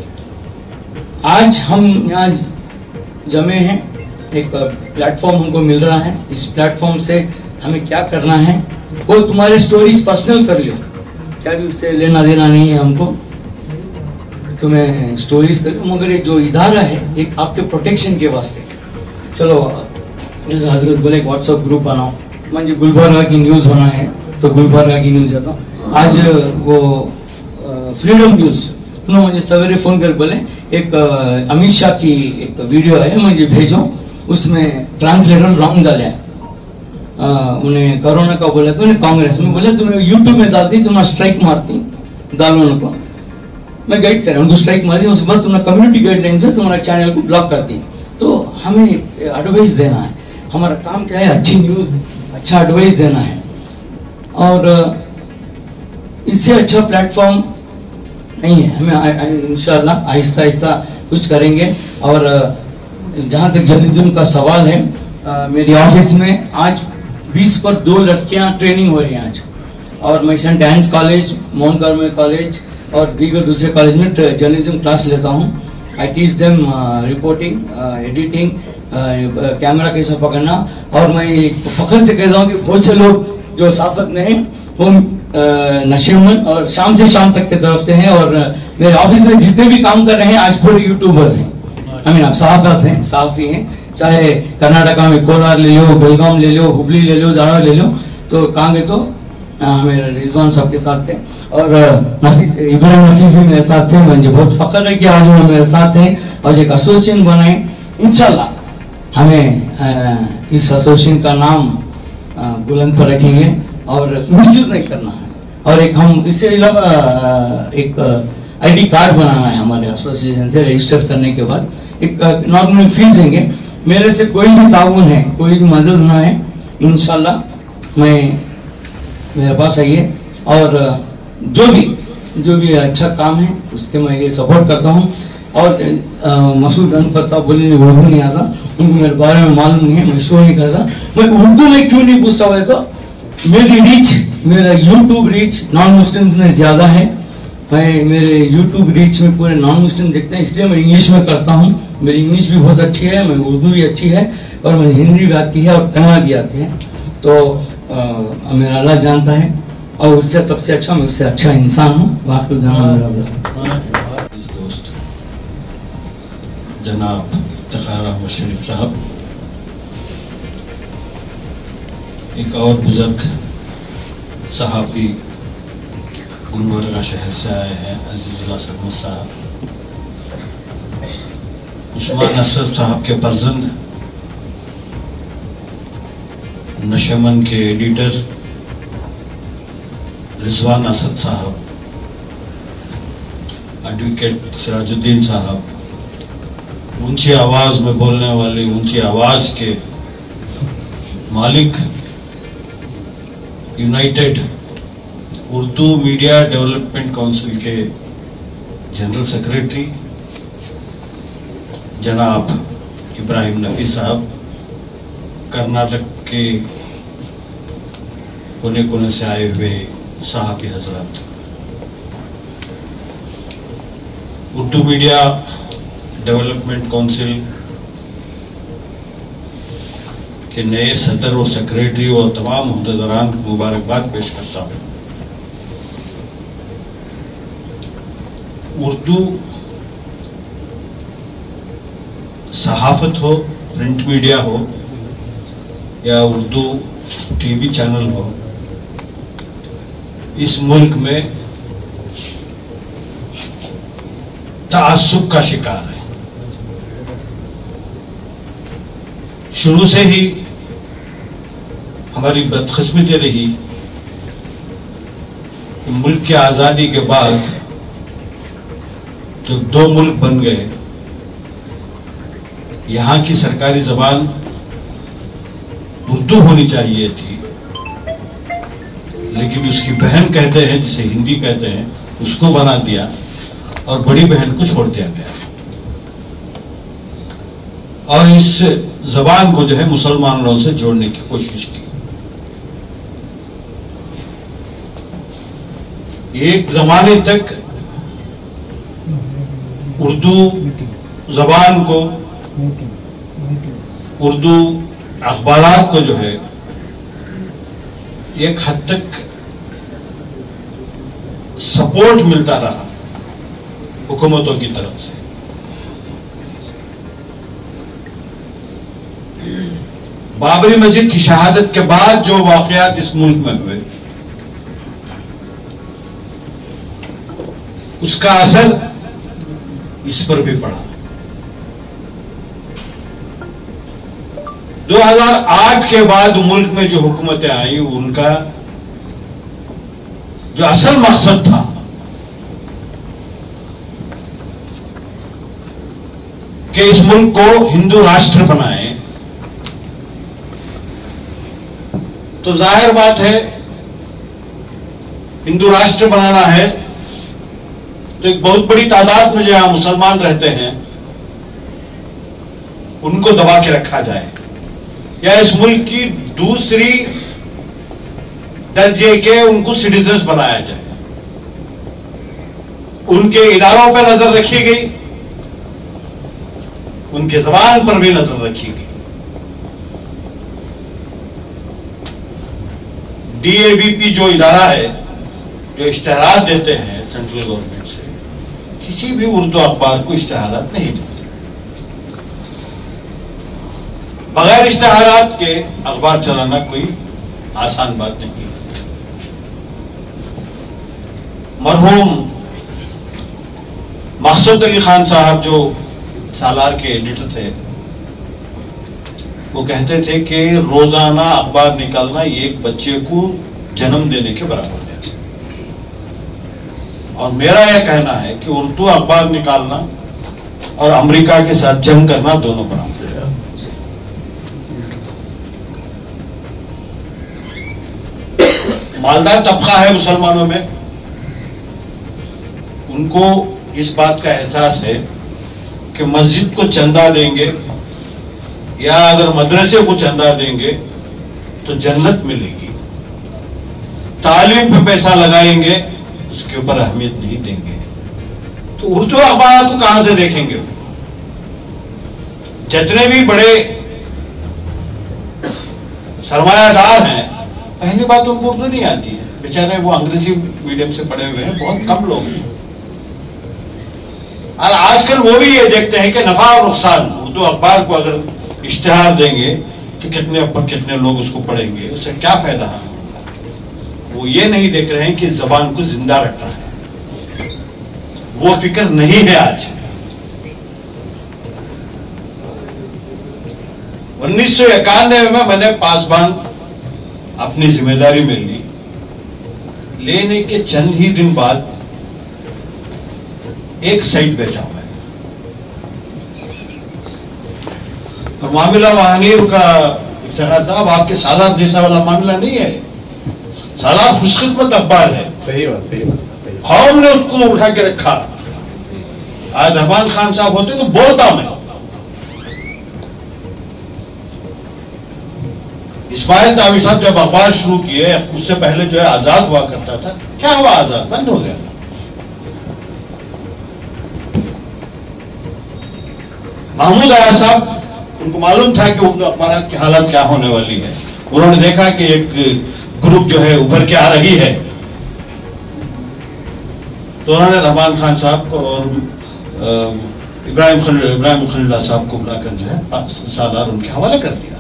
आज हम यहाँ जमे हैं, एक प्लेटफॉर्म हमको मिल रहा है। इस प्लेटफॉर्म से हमें क्या करना है, वो तुम्हारे स्टोरीज पर्सनल कर लो, क्या भी उससे लेना देना नहीं है हमको, तुम्हें स्टोरीज कर, मगर एक जो इदारा है एक आपके प्रोटेक्शन के वास्ते। चलो हजरत बोले व्हाट्सएप ग्रुप बनाओ, मुझे गुलबर्गा की न्यूज होना है तो गुलबर्गा की न्यूज जाता हूँ। आज वो फ्रीडम न्यूज उन्होंने मुझे सवेरे फोन कर बोले एक अमित शाह की एक वीडियो है, मुझे भेजो, उसमें ट्रांसलेटर रॉन्ग डाला है। उन्हें कोरोना का बोला तो उन्हें कांग्रेस में बोला तुम्हें यूट्यूब में डालती, तुम्हारा स्ट्राइक मारती, डालो उनको, मैं गाइड कर रहा हूँ, स्ट्राइक मारती, उसके बाद तुम्हारा कम्युनिटी गाइडलाइंस में तुम्हारा चैनल को ब्लॉक करती। तो हमें एडवाइस देना है, हमारा काम क्या है, अच्छी न्यूज, अच्छा एडवाइस देना है। और इससे अच्छा प्लेटफॉर्म नहीं है। हमें इंशाल्लाह आहिस्ता आहिस्ता कुछ करेंगे। और जहां तक जर्नलिज्म का सवाल है, मेरी ऑफिस में आज 20 पर 2 लड़कियां ट्रेनिंग हो रही हैं आज। और मैं saint Ann's college, Mount Carmel college और दीगर दूसरे कॉलेज में जर्नलिज्म क्लास लेता हूँ। I teach them reporting, editing, camera कैसे पकड़ना। और मैं फख्र से कहता हूँ कि बहुत से लोग जो साफत में हैं वो नशेमन और शाम से शाम तक की तरफ से हैं। और मेरे ऑफिस में जितने भी काम कर रहे हैं आज पूरे यूट्यूबर्स हैं, आप साफत हैं, साफी हैं। चाहे कर्नाटका में कोलार ले लो, बेलगाम ले लो, हुबली ले लो, धारवाड़ ले लो, तो कहाँ गए तो मेरे रिजवान साहब के साथ थे और इब्राहिम नफीस भी मेरे साथ थे। मुझे बहुत फख्र है कि आज वो मेरे साथ हैं और एक एसोसिएशन बनाए। इंशाल्लाह हमें इस एसोसिएशन का नाम बुलंद पर रखेंगे और मिसयूज नहीं करना है। और एक हम इससे अलावा एक आईडी कार्ड बनाना है हमारे एसोसिएशन से रजिस्टर करने के बाद, एक नॉमिनल फीस देंगे। मेरे से कोई भी ताउन है, कोई भी मदद ना है, इंशाल्लाह मेरे पास आइए और जो भी अच्छा काम है उसके मैं ये सपोर्ट करता हूँ। और मसूद अनवर साहब बोले नहीं, उर्दू नहीं आता, उनको मेरे बारे में मालूम नहीं है, मैं शो नहीं करता। मैं उर्दू में क्यों नहीं पूछता हुआ, तो मेरा यूट्यूब रीच नॉन मुस्लिम में ज्यादा है। मेरे यूट्यूब रीच में पूरे नॉन मुस्लिम देखते हैं, इसलिए मैं इंग्लिश में करता हूँ। मेरी इंग्लिश भी बहुत अच्छी है, मैं उर्दू भी अच्छी है, और मैं हिंदी भी आती है और कन्नड़ भी आती है। तो मेरा अल्लाह जानता है, और उससे सबसे अच्छा मैं उससे अच्छा इंसान हूँ। वाकई दोस्त जनाब इफ्तिखार अहमद शरीफ साहब, एक और बुजुर्ग सहाफ़ी गुलबर्गा शहर से आए हैं, अजीजुल्लाह सरमद साहब, उस्मान असद साहब के फर्जंद, नशमन के एडिटर रिजवान असद साहब, एडवोकेट सिराजुद्दीन साहब, ऊंची आवाज में बोलने वाली ऊंची आवाज के मालिक, United Urdu media development council के जनरल सेक्रेटरी जनाब इब्राहिम नफी साहब, कर्नाटक के कोने कोने से आए हुए सहाफ़ी हजरात, उर्दू मीडिया डेवलपमेंट काउंसिल के नए सदर और सेक्रेटरी और तमाम अहदेदारान को मुबारकबाद पेश करता हूं। उर्दू सहाफत हो, प्रिंट मीडिया हो या उर्दू टीवी चैनल हो, इस मुल्क में ताअस्सुब का शिकार है। शुरू से ही हमारी बदकिस्मती रही कि मुल्क की आजादी के बाद जब दो मुल्क बन गए, यहां की सरकारी जबान उर्दू होनी चाहिए थी, लेकिन उसकी बहन कहते हैं, जिसे हिंदी कहते हैं, उसको बना दिया और बड़ी बहन को छोड़ दिया गया, और इस जबान को जो है मुसलमानों से जोड़ने की कोशिश की। एक जमाने तक उर्दू जबान को, उर्दू अखबारात को जो है एक हद तक सपोर्ट मिलता रहा हुकूमतों की तरफ से। बाबरी मस्जिद की शहादत के बाद जो वाकयात इस मुल्क में हुए, उसका असर इस पर भी पड़ा। 2008 के बाद मुल्क में जो हुकूमतें आई, उनका जो असल मकसद था कि इस मुल्क को हिंदू राष्ट्र बनाए, तो जाहिर बात है हिंदू राष्ट्र बनाना है तो एक बहुत बड़ी तादाद में जो यहां मुसलमान रहते हैं उनको दबा के रखा जाए, या इस मुल्क की दूसरी दर्जे के उनको सिटीजन्स बनाया जाए। उनके इदारों पर नजर रखी गई, उनके जबान पर भी नजर रखी गई। DABP जो इदारा है, जो इश्तेहारात देते हैं सेंट्रल गवर्नमेंट से, किसी भी उर्दू अखबार को इश्तेहारात नहीं देते। बगैर इश्तेहारात के अखबार चलाना कोई आसान बात नहीं। मरहूम मकसूद अली खान साहब जो सालार के एडिटर थे, वो कहते थे कि रोजाना अखबार निकालना एक बच्चे को जन्म देने के बराबर है। और मेरा यह कहना है कि उर्दू अखबार निकालना और अमेरिका के साथ जंग करना दोनों बराबर है। मालदार तबका है मुसलमानों में, उनको इस बात का एहसास है कि मस्जिद को चंदा देंगे या अगर मदरसे को चंदा देंगे तो जन्नत मिलेगी, तालीम पे पैसा लगाएंगे उसके ऊपर अहमियत नहीं देंगे। तो उर्दू अखबार तो कहां से देखेंगे? जितने भी बड़े सरमायादार हैं, पहली बात उनको उर्दू नहीं आती है, बेचारे वो अंग्रेजी मीडियम से पढ़े हुए हैं, बहुत कम लोग हैं। और आजकल वो भी ये देखते हैं कि नफा और नुकसान, उर्दू अखबार को अगर इश्तिहार देंगे तो कितने लोग उसको पढ़ेंगे, उससे क्या फायदा है। वो ये नहीं देख रहे हैं कि जबान को जिंदा रखना है, वो फिक्र नहीं है। आज 1991 में मैंने पासबान अपनी जिम्मेदारी में ली, लेने के चंद ही दिन बाद एक साइट बेचा हुआ है। और मामला वहानीर का इफ्तिखार साहब, आपके सालार जैसा वाला मामला नहीं है। सालार खुशकिस्मत अखबार है, सही बात, सही बात, सही। कौम ने उसको उठा के रखा। आज रहमान खान साहब होते तो बोलता मैं। इस्माइल तावी साहब जब अखबार शुरू किए, उससे पहले जो है आजाद हुआ करता था, क्या हुआ? आजाद बंद हो गया। महमूद आया साहब, उनको मालूम था कि उर्दू अखबार की हालत क्या होने वाली है। उन्होंने देखा कि एक ग्रुप जो है उभर के आ रही है, तो उन्होंने रहमान खान साहब को और इब्राहिम खलीलुल्लाह साहब को बुलाकर जो है सालार उनके हवाले कर दिया।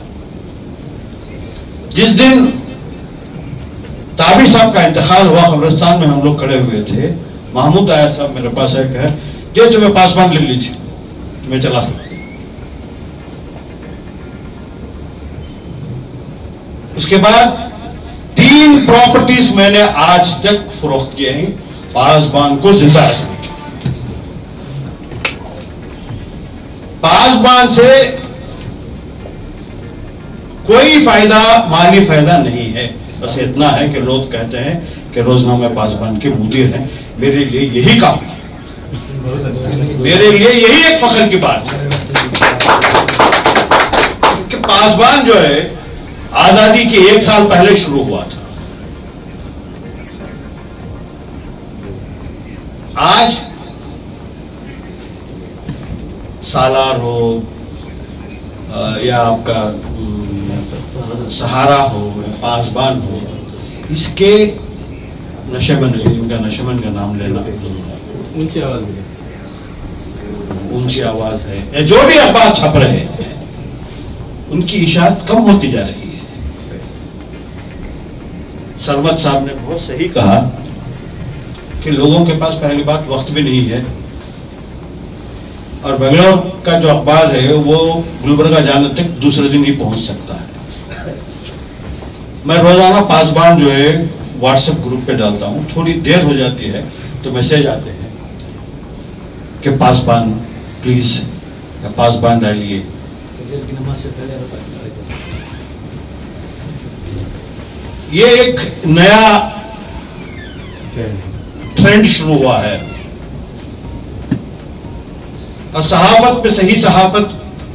जिस दिन ताबी साहब का इंतकाल हुआ, कब्रिस्तान में हम लोग खड़े हुए थे, महमूद आया साहब मेरे पास आए, कहे ये तुम्हें पासबान ले लीजिए, तुम्हें चला सकते। उसके बाद 3 प्रॉपर्टीज मैंने आज तक फरोख्त किए हैं पासबान को जिंदा रखने के। पासबान से कोई फायदा, माली फायदा नहीं है, बस इतना है कि लोग कहते हैं कि रोजनामा पासबान के मुदीर हैं। मेरे लिए यही काफी है, मेरे लिए यही एक फख्र की बात है कि पासबान जो है आजादी के 1 साल पहले शुरू हुआ था। आज सालार हो या आपका सहारा हो या पासबान हो, इसके नशेमन, इनका नशेमन का नाम लेना, ऊंची आवाज है, या जो भी अखबार छप रहे हैं, उनकी इशाअत कम होती जा रही है। सरमत साहब ने बहुत सही कहा कि लोगों के पास पहली बात वक्त भी नहीं है, और बेंगलोर का जो अखबार है वो गुलबर्गा जाने तक दूसरे दिन ही पहुंच सकता है। मैं रोजाना पासबान जो है व्हाट्सएप ग्रुप पे डालता हूं, थोड़ी देर हो जाती है तो मैसेज आते हैं कि पासबान प्लीज, या पासबान डालिए। ये एक नया ट्रेंड शुरू हुआ है, और सहाफत पे सही सहाफत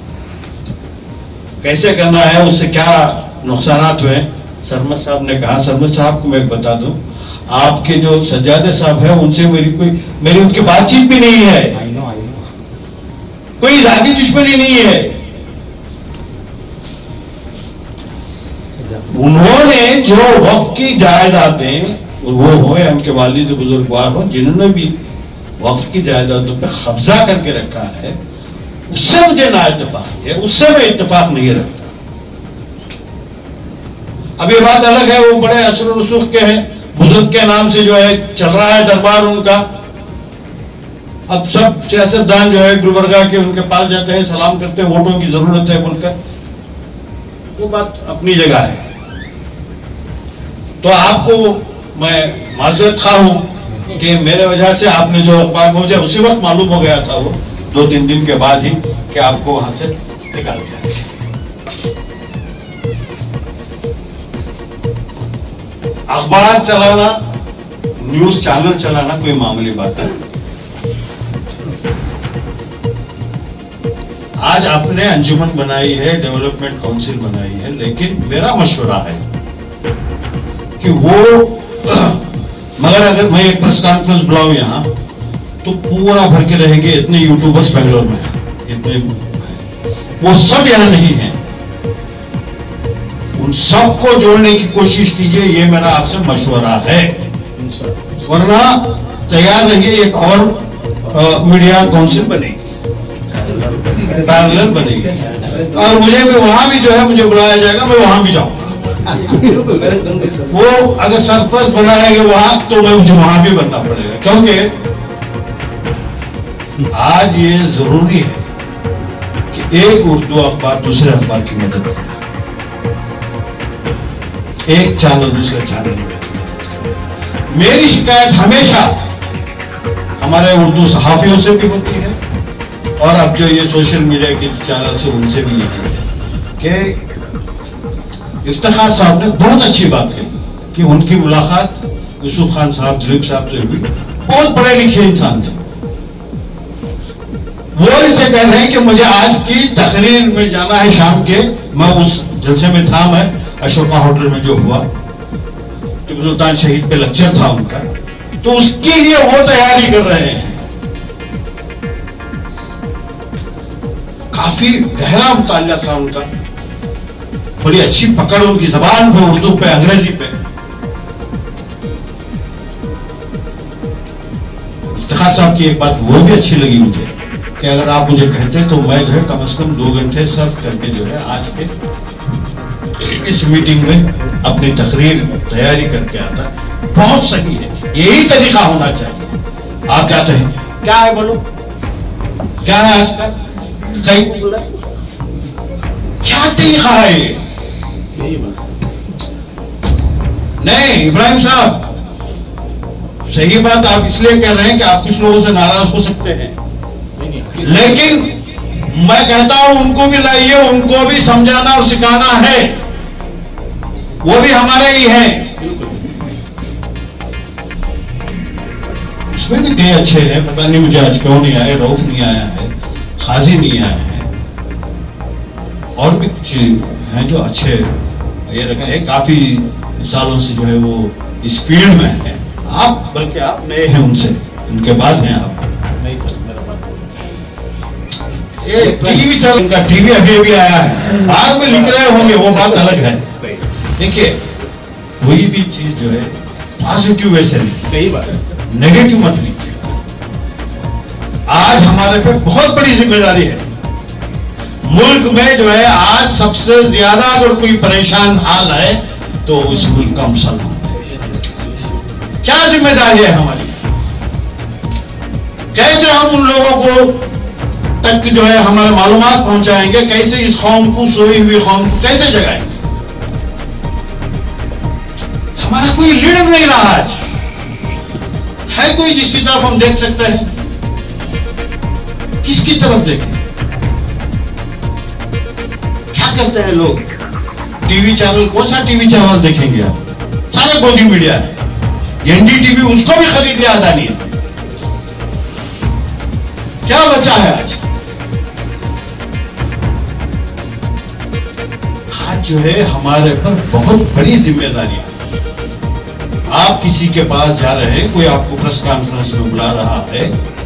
कैसे करना है, उससे क्या नुकसानात हुए, सरमत साहब ने कहा। सरमत साहब को मैं बता दूं, आपके जो सज्जादे साहब है उनसे मेरी उनकी बातचीत भी नहीं है, कोई जाती दुश्मनी नहीं है। उन्होंने जो वक्त की जायदादें, वो हो या उनके वालिद बुजुर्गवार हो, जिन्होंने भी वक्त की जायदादों पर कब्जा करके रखा है, उससे मुझे ना इत्तेफाक है, उससे मैं इत्तेफाक नहीं रखता। अब ये बात अलग है, वो बड़े असर रसूख के हैं, बुजुर्ग के नाम से जो है चल रहा है दरबार उनका। अब सब सियासतदान जो है गुलबर्गा के उनके पास जाते हैं, सलाम करते हैं, वोटों की जरूरत है बोलकर, वो बात अपनी जगह है। तो आपको मैं माजरत खा हूं कि मेरे वजह से आपने जो अखबार, मुझे उसी वक्त मालूम हो गया था, वो 2-3 दिन के बाद ही, कि आपको वहां से निकाल दिया। अखबार चलाना, न्यूज चैनल चलाना कोई मामूली बात है। आज आपने अंजुमन बनाई है, डेवलपमेंट काउंसिल बनाई है, लेकिन मेरा मशवरा है कि वो मगर अगर मैं एक प्रेस कॉन्फ्रेंस बुलाऊं यहां तो पूरा भर के रहेंगे। इतने यूट्यूबर्स बेंगलोर में हैं, इतने वो सब यहां नहीं है। उन सबको जोड़ने की कोशिश कीजिए, ये मेरा आपसे मशवरा है। वरना तैयार रहिए, एक और मीडिया काउंसिल बनेगी, पैरेलल बनेगी, और मुझे भी वहां भी जो है मुझे बुलाया जाएगा, मैं वहां भी जाऊंगा। वो अगर सरपंच बनाएंगे वहां तो मैं मुझे वहां भी बनना पड़ेगा, क्योंकि आज ये जरूरी है कि एक उर्दू अखबार दूसरे अखबार की मदद करे, एक चैनल दूसरे चैनल की मदद करे। मेरी शिकायत हमेशा हमारे उर्दू सहाफियों से भी होती है, और अब जो ये सोशल मीडिया के चैनल से उनसे भी यही है कि इफ्तिखार साहब ने बहुत अच्छी बात कही कि उनकी मुलाकात यूसुफ खान साहब, दिलीप साहब से हुई। बहुत पढ़े लिखे इंसान थे। वो इनसे कह रहे हैं कि मुझे आज की तकरीर में जाना है शाम के, मैं उस जलसे में था, मैं अशोका होटल में जो हुआ टिपू सुल्तान शहीद पे लेक्चर था उनका, तो उसके लिए वो तैयारी कर रहे हैं। काफी गहरा मुतालिया था उनका, बड़ी अच्छी पकड़ उनकी जबान पे, उर्दू पे, अंग्रेजी पे। इफ्तिखार साहब की एक बात वो भी अच्छी लगी मुझे कि अगर आप मुझे कहते तो मैं जो है कम से कम 2 घंटे सर्व करके जो है आज के इस मीटिंग में अपनी तकरीर तैयारी करके आता। बहुत सही है, यही तरीका होना चाहिए। आप कहते हैं क्या है, बोलो क्या है आज का, कहीं क्या तरीका है ये? नहीं इब्राहिम साहब, सही बात आप इसलिए कह रहे हैं कि आप कुछ लोगों से नाराज हो सकते हैं, लेकिन मैं कहता हूं उनको भी लाइए, उनको भी समझाना और सिखाना है, वो भी हमारे ही हैं। उसमें भी कई अच्छे हैं, पता नहीं मुझे आज क्यों नहीं आए, रऊफ नहीं आया है, खाजी नहीं आया है, और भी कुछ हैं जो अच्छे ये रखे हैं, काफी सालों से जो है वो इस फील्ड में है। आप बल्कि आप नए हैं उनसे, उनके बाद हैं आप। ये टीवी चल, उनका टीवी अभी भी आया है, बाद में लिख रहे होंगे, वो बात अलग है। देखिए कोई भी चीज जो है पॉजिटिव वे से नहीं, सही बात है, नेगेटिव मत लीजिए। आज हमारे पे बहुत बड़ी जिम्मेदारी है। मुल्क में जो है आज सबसे ज्यादा अगर कोई परेशान हाल है तो इस मुल्क का मुसलमान है। क्या जिम्मेदारी है हमारी? कैसे हम उन लोगों को तक जो है हमारे मालूमात पहुंचाएंगे, कैसे इस कौम को, सोई हुई कौम को कैसे जगाएंगे? हमारा कोई लीडर नहीं रहा आज, है कोई जिसकी तरफ हम देख सकते हैं? किसकी तरफ देखें? क्या करते हैं लोग? टीवी चैनल, कौन सा टीवी चैनल देखेंगे आप? सारे गोदी मीडिया है, एनडीटीवी उसको भी खरीद लिया अदानी ने। क्या बचा है आज? आज जो है हमारे पर बहुत बड़ी जिम्मेदारी है। आप किसी के पास जा रहे हैं, कोई आपको प्रेस कॉन्फ्रेंस में बुला रहा है,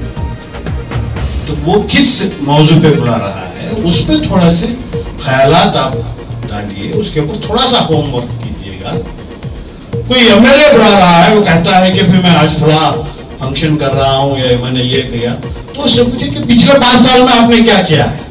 तो वो किस मौजू पे बुला रहा है, उस पर थोड़ा से ख्यालात आप डालिए, उसके ऊपर थोड़ा सा होमवर्क कीजिएगा। कोई एमएलए बुला रहा है, वो कहता है कि फिर मैं आज फला फंक्शन कर रहा हूं या मैंने ये किया, तो उससे पूछे कि पिछले 5 साल में आपने क्या किया है?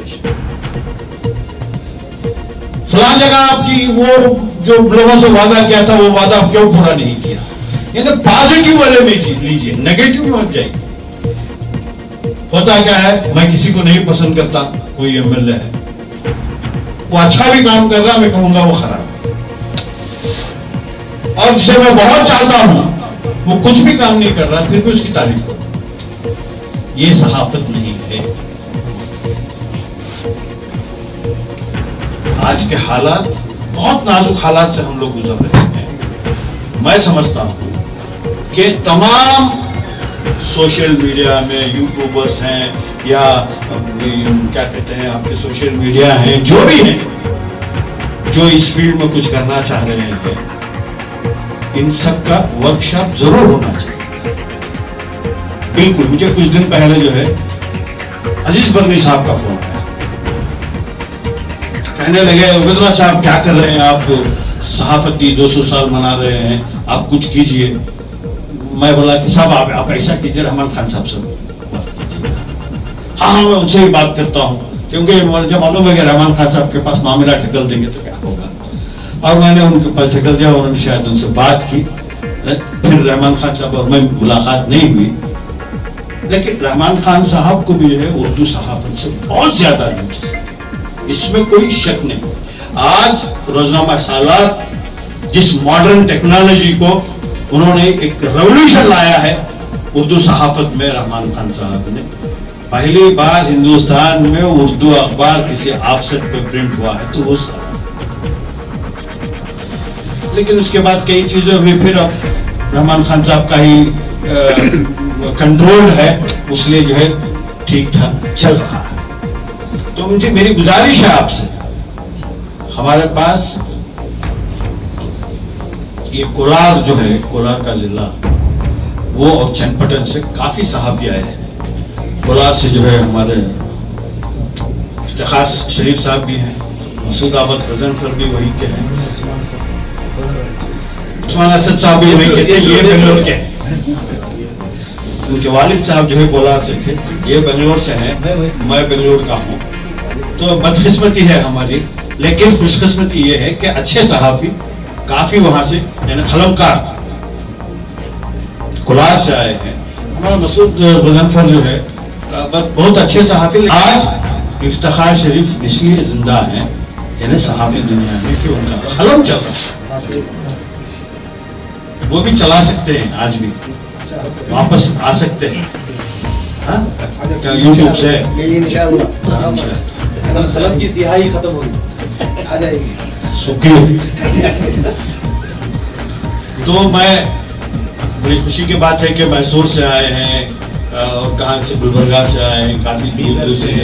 फलां जगह आपकी वो जो लोगों से वादा किया था, वो वादा क्यों पूरा नहीं किया? यानी पॉजिटिव वाले में लीजिए, नेगेटिव में मत जाइए। होता क्या है, मैं किसी को नहीं पसंद करता, कोई एमएलए है, वो अच्छा भी काम कर रहा, मैं कहूंगा वो खराब, और जिसे मैं बहुत चाहता हूं वो कुछ भी काम नहीं कर रहा, फिर भी उसकी तारीफ करूं। ये सहाफत नहीं है। आज के हालात, बहुत नाजुक हालात से हम लोग गुजर रहे हैं। मैं समझता हूं कि तमाम सोशल मीडिया में यूट्यूबर्स हैं या क्या कहते हैं आपके सोशल मीडिया हैं, जो भी हैं, जो इस फील्ड में कुछ करना चाह रहे हैं, इन सब का वर्कशॉप जरूर होना चाहिए। बिल्कुल। मुझे कुछ दिन पहले जो है अजीज बर्नी साहब का फोन आया, कहने लगे उबैदुल्लाह साहब क्या कर रहे हैं आप, सहाफती 200 साल मना रहे हैं, आप कुछ कीजिए। मैं बोला कि साहब आप ऐसा कीजिए, रहमान खान साहब से बात कीजिए। हाँ मैं उनसे ही बात करता हूँ, क्योंकि मुझे मालूम है कि रहमान खान साहब के पास मामला ढकल देंगे तो क्या होगा। और मैंने उनके पास ढकल दिया, उन्होंने शायद उनसे बात की। फिर रहमान खान साहब और मैं मुलाकात नहीं हुई, लेकिन रहमान खान साहब को भी जो है उर्दू सहाफत से बहुत ज्यादा दिलचस्पी, इसमें कोई शक नहीं। आज रोजनामा सालात जिस मॉडर्न टेक्नोलॉजी को उन्होंने एक रेवोल्यूशन लाया है उर्दू सहाफत में, रहमान खान साहब ने पहली बार हिंदुस्तान में उर्दू अखबार किसी ऑफसेट पे प्रिंट हुआ है तो वो लेकिन उसके बाद कई चीजों में फिर अब रहमान खान साहब का ही कंट्रोल है, इसलिए जो है ठीक ठाक चल रहा है। तो मुझे मेरी गुजारिश है आपसे, हमारे पास ये कोलार जो है, कोलार का जिला, वो और चन्नपटन से काफी सहाफी आए हैं। कोलार से जो है हमारे इफ्तिखार शरीफ साहब भी हैं, मसूद अहमद गजनफर भी वही के हैं, उस्मान असद साहब भी वही के थे, ये बेंगलोर के हैं। उनके वालिद साहब जो है कोलार से थे, ये बेंगलोर से हैं, मैं बेंगलोर का हूँ। तो बदकिस्मती है हमारी, लेकिन खुशकिस्मती ये है कि अच्छे सहाफी काफी वहां से, यानी खलमकार कोलार से आए हैं। हमारा मसूद गजनफर जो है बहुत अच्छे सहाफी, आज इफ्तिखार शरीफ इसलिए जिंदा हैं यानी सहाफी दुनिया में कि उनका कलम चल रहा है, वो भी चला सकते हैं, आज भी वापस आ सकते हैं। क्या यूट्यूब से सलम की सियाही खत्म होगी, आ जाएगी। तो मैं बड़ी खुशी की बात है कि मैसूर से आए हैं और कहाँ से, गुलबर्गा से आए हैं, काफी दूर से,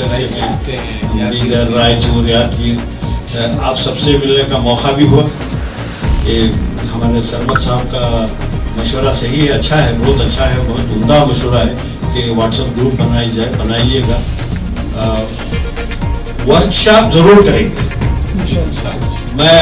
बीदर, रायचूर, यादगीर, आप सबसे मिलने का मौका भी हुआ। ये हमारे सरमत साहब का मशवरा सही है, अच्छा है, बहुत अच्छा है, बहुत उम्दा मशवरा है कि व्हाट्सएप ग्रुप बनाइएगा। वर्कशॉप जरूर करेंगे। मैं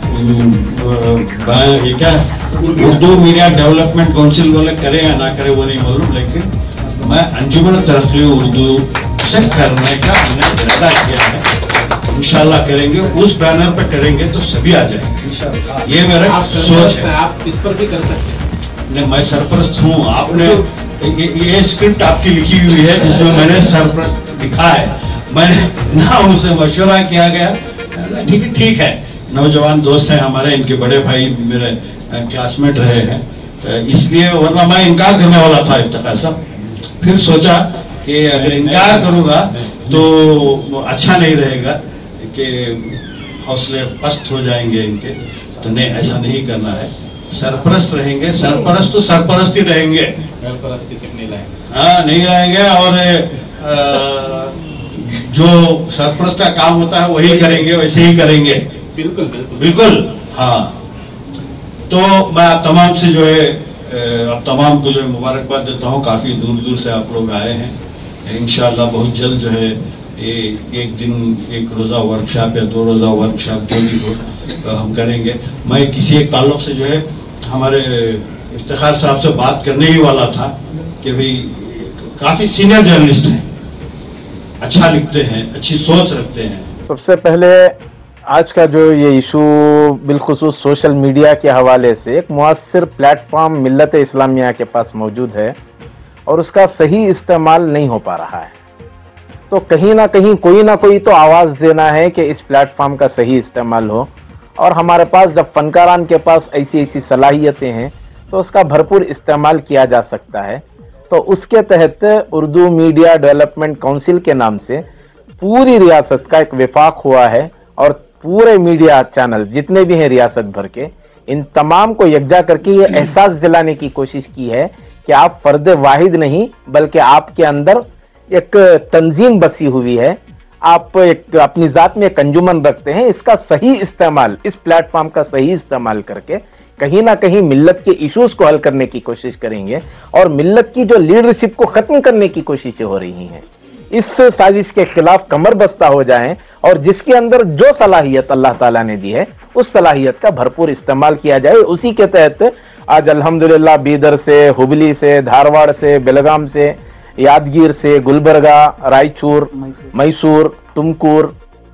ये क्या उर्दू मीडिया डेवलपमेंट काउंसिल वाले करें या ना करें वो नहीं मालूम, लेकिन मैं अंजुमन तरक्की उर्दू से करने का हमने इरादा किया है। इंशाल्लाह करेंगे, उस बैनर पे करेंगे तो सभी आ जाएंगे, ये मेरा सोच है। आप इस पर भी कर सकते हैं। नहीं, मैं सरपरस्त हूँ। आपने ये स्क्रिप्ट आपकी लिखी हुई है जिसमें मैंने सरपरस्त लिखा है, मैंने ना उनसे मशवरा किया गया। ठीक है, नौजवान दोस्त हैं हमारे, इनके बड़े भाई मेरे क्लासमेट रहे हैं, इसलिए, वरना मैं इनकार करने वाला था इफ्तिखार साहब। फिर सोचा कि अगर इनकार करूंगा तो अच्छा नहीं रहेगा, कि हौसले पस्त हो जाएंगे इनके, तो नहीं, ऐसा नहीं करना है। सरपरस्त रहेंगे, सरपरस्त तो सरपरस्त ही रहेंगे, हाँ नहीं रहेंगे। और जो सरपरस्त का काम होता है वही करेंगे, वैसे ही करेंगे। बिल्कुल बिल्कुल बिल्कुल, हाँ। तो मैं आप तमाम से जो है, आप तमाम को जो है मुबारकबाद देता हूँ, काफी दूर दूर से आप लोग आए हैं। इंशाअल्लाह बहुत जल्द जो है एक दिन एक रोजा वर्कशॉप या 2 रोजा वर्कशॉप जो भी हो तो हम करेंगे। मैं किसी एक ताल्लुक से जो है हमारे इफ्तिखार साहब से बात करने ही वाला था कि भाई काफी सीनियर जर्नलिस्ट हैं, अच्छा लिखते हैं, अच्छी सोच रखते हैं। सबसे पहले आज का जो ये इशू बिलखुसूस सोशल मीडिया के हवाले से एक मुअस्सिर प्लेटफॉर्म मिल्लत इस्लामिया के पास मौजूद है और उसका सही इस्तेमाल नहीं हो पा रहा है, तो कहीं ना कहीं कोई ना कोई तो आवाज़ देना है कि इस प्लेटफॉर्म का सही इस्तेमाल हो। और हमारे पास जब फनकारान के पास ऐसी ऐसी सलाहियतें हैं तो उसका भरपूर इस्तेमाल किया जा सकता है। तो उसके तहत उर्दू मीडिया डेवलपमेंट काउंसिल के नाम से पूरी रियासत का एक विफाक हुआ है और पूरे मीडिया चैनल जितने भी हैं रियासत भर के इन तमाम को यकजा करके ये एहसास दिलाने की कोशिश की है कि आप फर्द वाहिद नहीं बल्कि आपके अंदर एक तंजीम बसी हुई है, आप एक अपनी जात में एक अंजुमन रखते हैं। इसका सही इस्तेमाल, इस प्लेटफॉर्म का सही इस्तेमाल करके कहीं ना कहीं मिल्लत के इश्यूज को हल करने की कोशिश करेंगे और मिल्लत की जो लीडरशिप को खत्म करने की कोशिशें हो रही हैं, इस साजिश के खिलाफ कमर बस्ता हो जाएं और जिसके अंदर जो सलाहियत अल्लाह ताला ने दी है उस सलाहियत का भरपूर इस्तेमाल किया जाए। उसी के तहत आज अल्हम्दुलिल्लाह बीदर से, हुबली से, धारवाड़ से, बेलगाम से, यादगीर से, गुलबर्गा, रायचूर, मैसूर, तुमकुर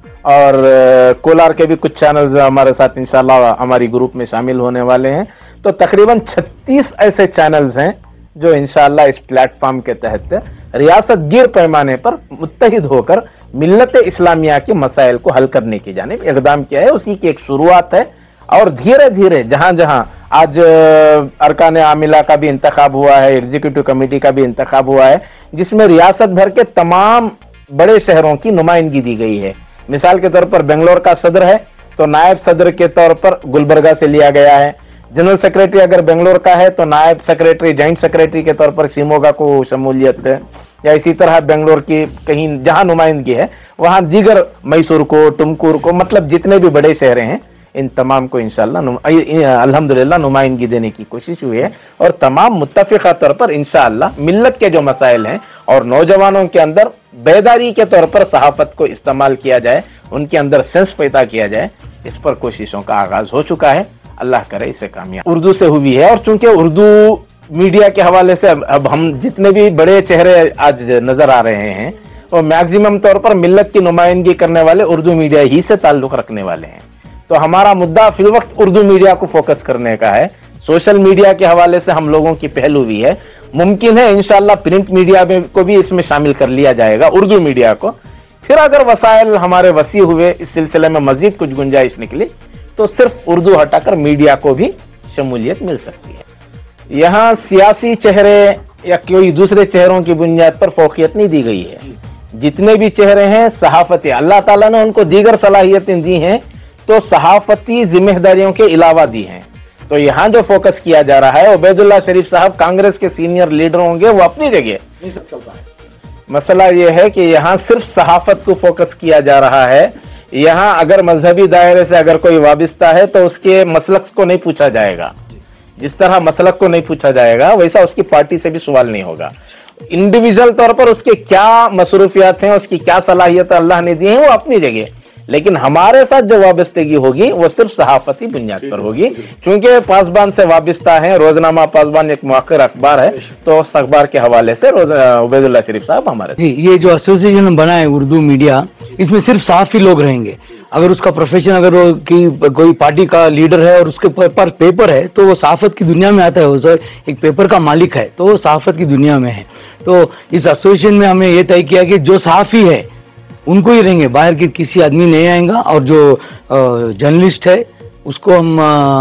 और कोलार के भी कुछ चैनल्स हमारे साथ इंशाल्लाह हमारी ग्रुप में शामिल होने वाले हैं। तो तकरीबन 36 ऐसे चैनल्स हैं जो इंशाल्लाह इस प्लेटफॉर्म के तहत रियासत गिर पैमाने पर मुत्तहिद होकर मिल्लत इस्लामिया के मसाइल को हल करने की जानिब इक़दाम किया है। उसी की एक शुरुआत है और धीरे धीरे जहां जहां आज अरकान आमिला का भी इंतखाब हुआ है, एग्जीक्यूटिव कमेटी का भी इंतखाब हुआ है, जिसमें रियासत भर के तमाम बड़े शहरों की नुमाइंदगी दी गई है। मिसाल के तौर पर बेंगलोर का सदर है तो नायब सदर के तौर पर गुलबर्गा से लिया गया है। जनरल सेक्रेटरी अगर बेंगलोर का है तो नायब सेक्रेटरी, जॉइंट सेक्रेटरी के तौर पर शिमोगा को शमूलियत है, या इसी तरह बेंगलोर की कहीं जहां नुमाइंदगी है वहां दीगर मैसूर को, तुमकुर को, मतलब जितने भी बड़े शहर हैं इन तमाम को इंशाअल्लाह अल्हम्दुलिल्लाह नुमाइंदगी देने की कोशिश हुई है और तमाम मुत्तफिका तौर पर इंशाअल्लाह मिल्लत के जो मसाइल हैं और नौजवानों के अंदर बेदारी के तौर पर सहाफत को इस्तेमाल किया जाए, उनके अंदर सेंस पैदा किया जाए, इस पर कोशिशों का आगाज हो चुका है। अल्लाह करे इसे कामयाब। उर्दू से हुई है और चूंकि उर्दू मीडिया के हवाले से अब हम जितने भी बड़े चेहरे आज नजर आ रहे हैं वो मैक्सिमम तौर पर मिल्लत की नुमाइंदगी करने वाले उर्दू मीडिया ही से ताल्लुक रखने वाले हैं। तो हमारा मुद्दा फिल वक्त उर्दू मीडिया को फोकस करने का है। सोशल मीडिया के हवाले से हम लोगों की पहल हुई है, मुमकिन है इंशाअल्लाह प्रिंट मीडिया में को भी इसमें शामिल कर लिया जाएगा, उर्दू मीडिया को। फिर अगर वसाइल हमारे वसी हुए, इस सिलसिले में मजीद कुछ गुंजाइश निकली तो सिर्फ उर्दू हटाकर मीडिया को भी शमूलियत मिल सकती है। यहाँ सियासी चेहरे या कोई दूसरे चेहरों की बुनियाद पर फौकियत नहीं दी गई है। जितने भी चेहरे हैं सहाफती, अल्लाह ताला ने उनको दीगर सलाहियतें दी हैं तो सहाफती जिम्मेदारियों के अलावा दी हैं। तो यहाँ जो फोकस किया जा रहा है, उबैदुल्लाह शरीफ साहब कांग्रेस के सीनियर लीडर होंगे, वो अपनी जगह। मसला यह है कि यहाँ सिर्फ सहाफत को फोकस किया जा रहा है। यहाँ अगर मजहबी दायरे से अगर कोई वाबिस्ता है तो उसके मसलक को नहीं पूछा जाएगा। जिस तरह मसलक को नहीं पूछा जाएगा वैसा उसकी पार्टी से भी सवाल नहीं होगा। इंडिविजुअल तौर पर उसके क्या मसरूफियात हैं, उसकी क्या सलाहियत अल्लाह ने दी है, वो अपनी जगह। लेकिन हमारे साथ जो वाबस्तगी होगी वो सिर्फ सहाफती बुनियाद पर होगी। क्योंकि पासबान से वाबस्ता है, रोजनामा पासबान एक मुअक्कर अखबार है, तो उस अखबार के हवाले से उबैदुल्लाह शरीफ साहब हमारे जी, ये जो एसोसिएशन बना है उर्दू मीडिया, इसमें सिर्फ सहाफी लोग रहेंगे। अगर उसका प्रोफेशन अगर वो कि कोई पार्टी का लीडर है और उसके पर पेपर है तो वो सहाफत की दुनिया में आता है, वो एक पेपर का मालिक है तो वो सहाफत की दुनिया में है। तो इस एसोसिएशन में हमने ये तय किया कि जो सहाफी है उनको ही रहेंगे, बाहर के किसी आदमी नहीं आएगा। और जो जर्नलिस्ट है उसको हम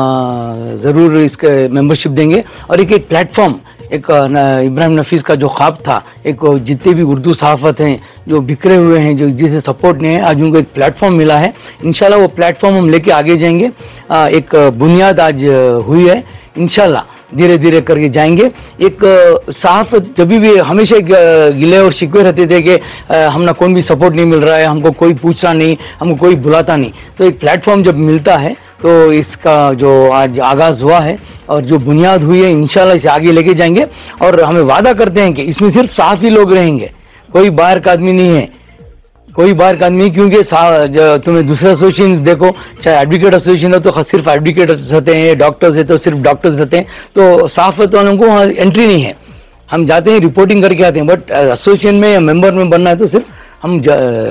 ज़रूर इसके मेंबरशिप देंगे। और एक प्लेटफॉर्म, एक इब्राहिम नफीस का जो ख्वाब था, एक जितने भी उर्दू सहाफ़त हैं जो बिखरे हुए हैं, जो जिसे सपोर्ट नहीं है, आज उनको एक प्लेटफॉर्म मिला है। इंशाल्लाह वो प्लेटफॉर्म हम लेके आगे जाएंगे। एक बुनियाद आज हुई है, इंशाल्लाह धीरे धीरे करके जाएंगे। एक सहाफत जब भी हमेशा गिले और शिकवे रहते थे कि हमने कौन भी सपोर्ट नहीं मिल रहा है, हमको कोई पूछना नहीं, हमको कोई बुलाता नहीं। तो एक प्लेटफॉर्म जब मिलता है तो इसका जो आज आगाज़ हुआ है और जो बुनियाद हुई है, इंशाल्लाह इसे आगे लेके जाएंगे। और हमें वादा करते हैं कि इसमें सिर्फ सहाफ़ी लोग रहेंगे, कोई बाहर का आदमी नहीं है, कोई बाहर का आदमी। क्योंकि तुम्हें दूसरे एसोसिएशन देखो, चाहे एडवोकेट एसोसिएशन है तो सिर्फ एडवोकेट्स रहते हैं, डॉक्टर्स है तो सिर्फ डॉक्टर्स रहते हैं। तो सहाफत वालों को वहाँ एंट्री नहीं है। हम जाते हैं, रिपोर्टिंग करके आते हैं, बट एसोसिएशन में या मेंबर में बनना है तो सिर्फ हम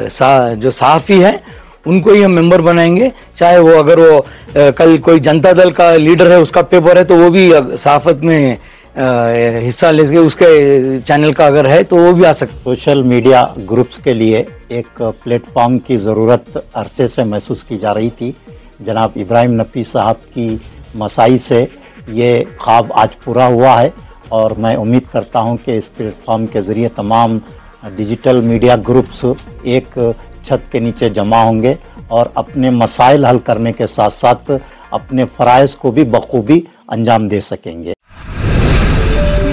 जो सहाफ़ी है उनको ही हम मेंबर बनाएंगे। चाहे वो अगर वो कल कोई जनता दल का लीडर है, उसका पेपर है तो वो भी सहाफत में हिस्सा ले सके, उसके चैनल का अगर है तो वो भी आ सकते। सोशल मीडिया ग्रुप्स के लिए एक प्लेटफॉर्म की ज़रूरत अरसे से महसूस की जा रही थी। जनाब इब्राहिम नफ़ी साहब की मसाई से ये ख्वाब आज पूरा हुआ है और मैं उम्मीद करता हूं कि इस प्लेटफॉर्म के ज़रिए तमाम डिजिटल मीडिया ग्रुप्स एक छत के नीचे जमा होंगे और अपने मसाइल हल करने के साथ साथ अपने फ़राइज़ को भी बखूबी अंजाम दे सकेंगे।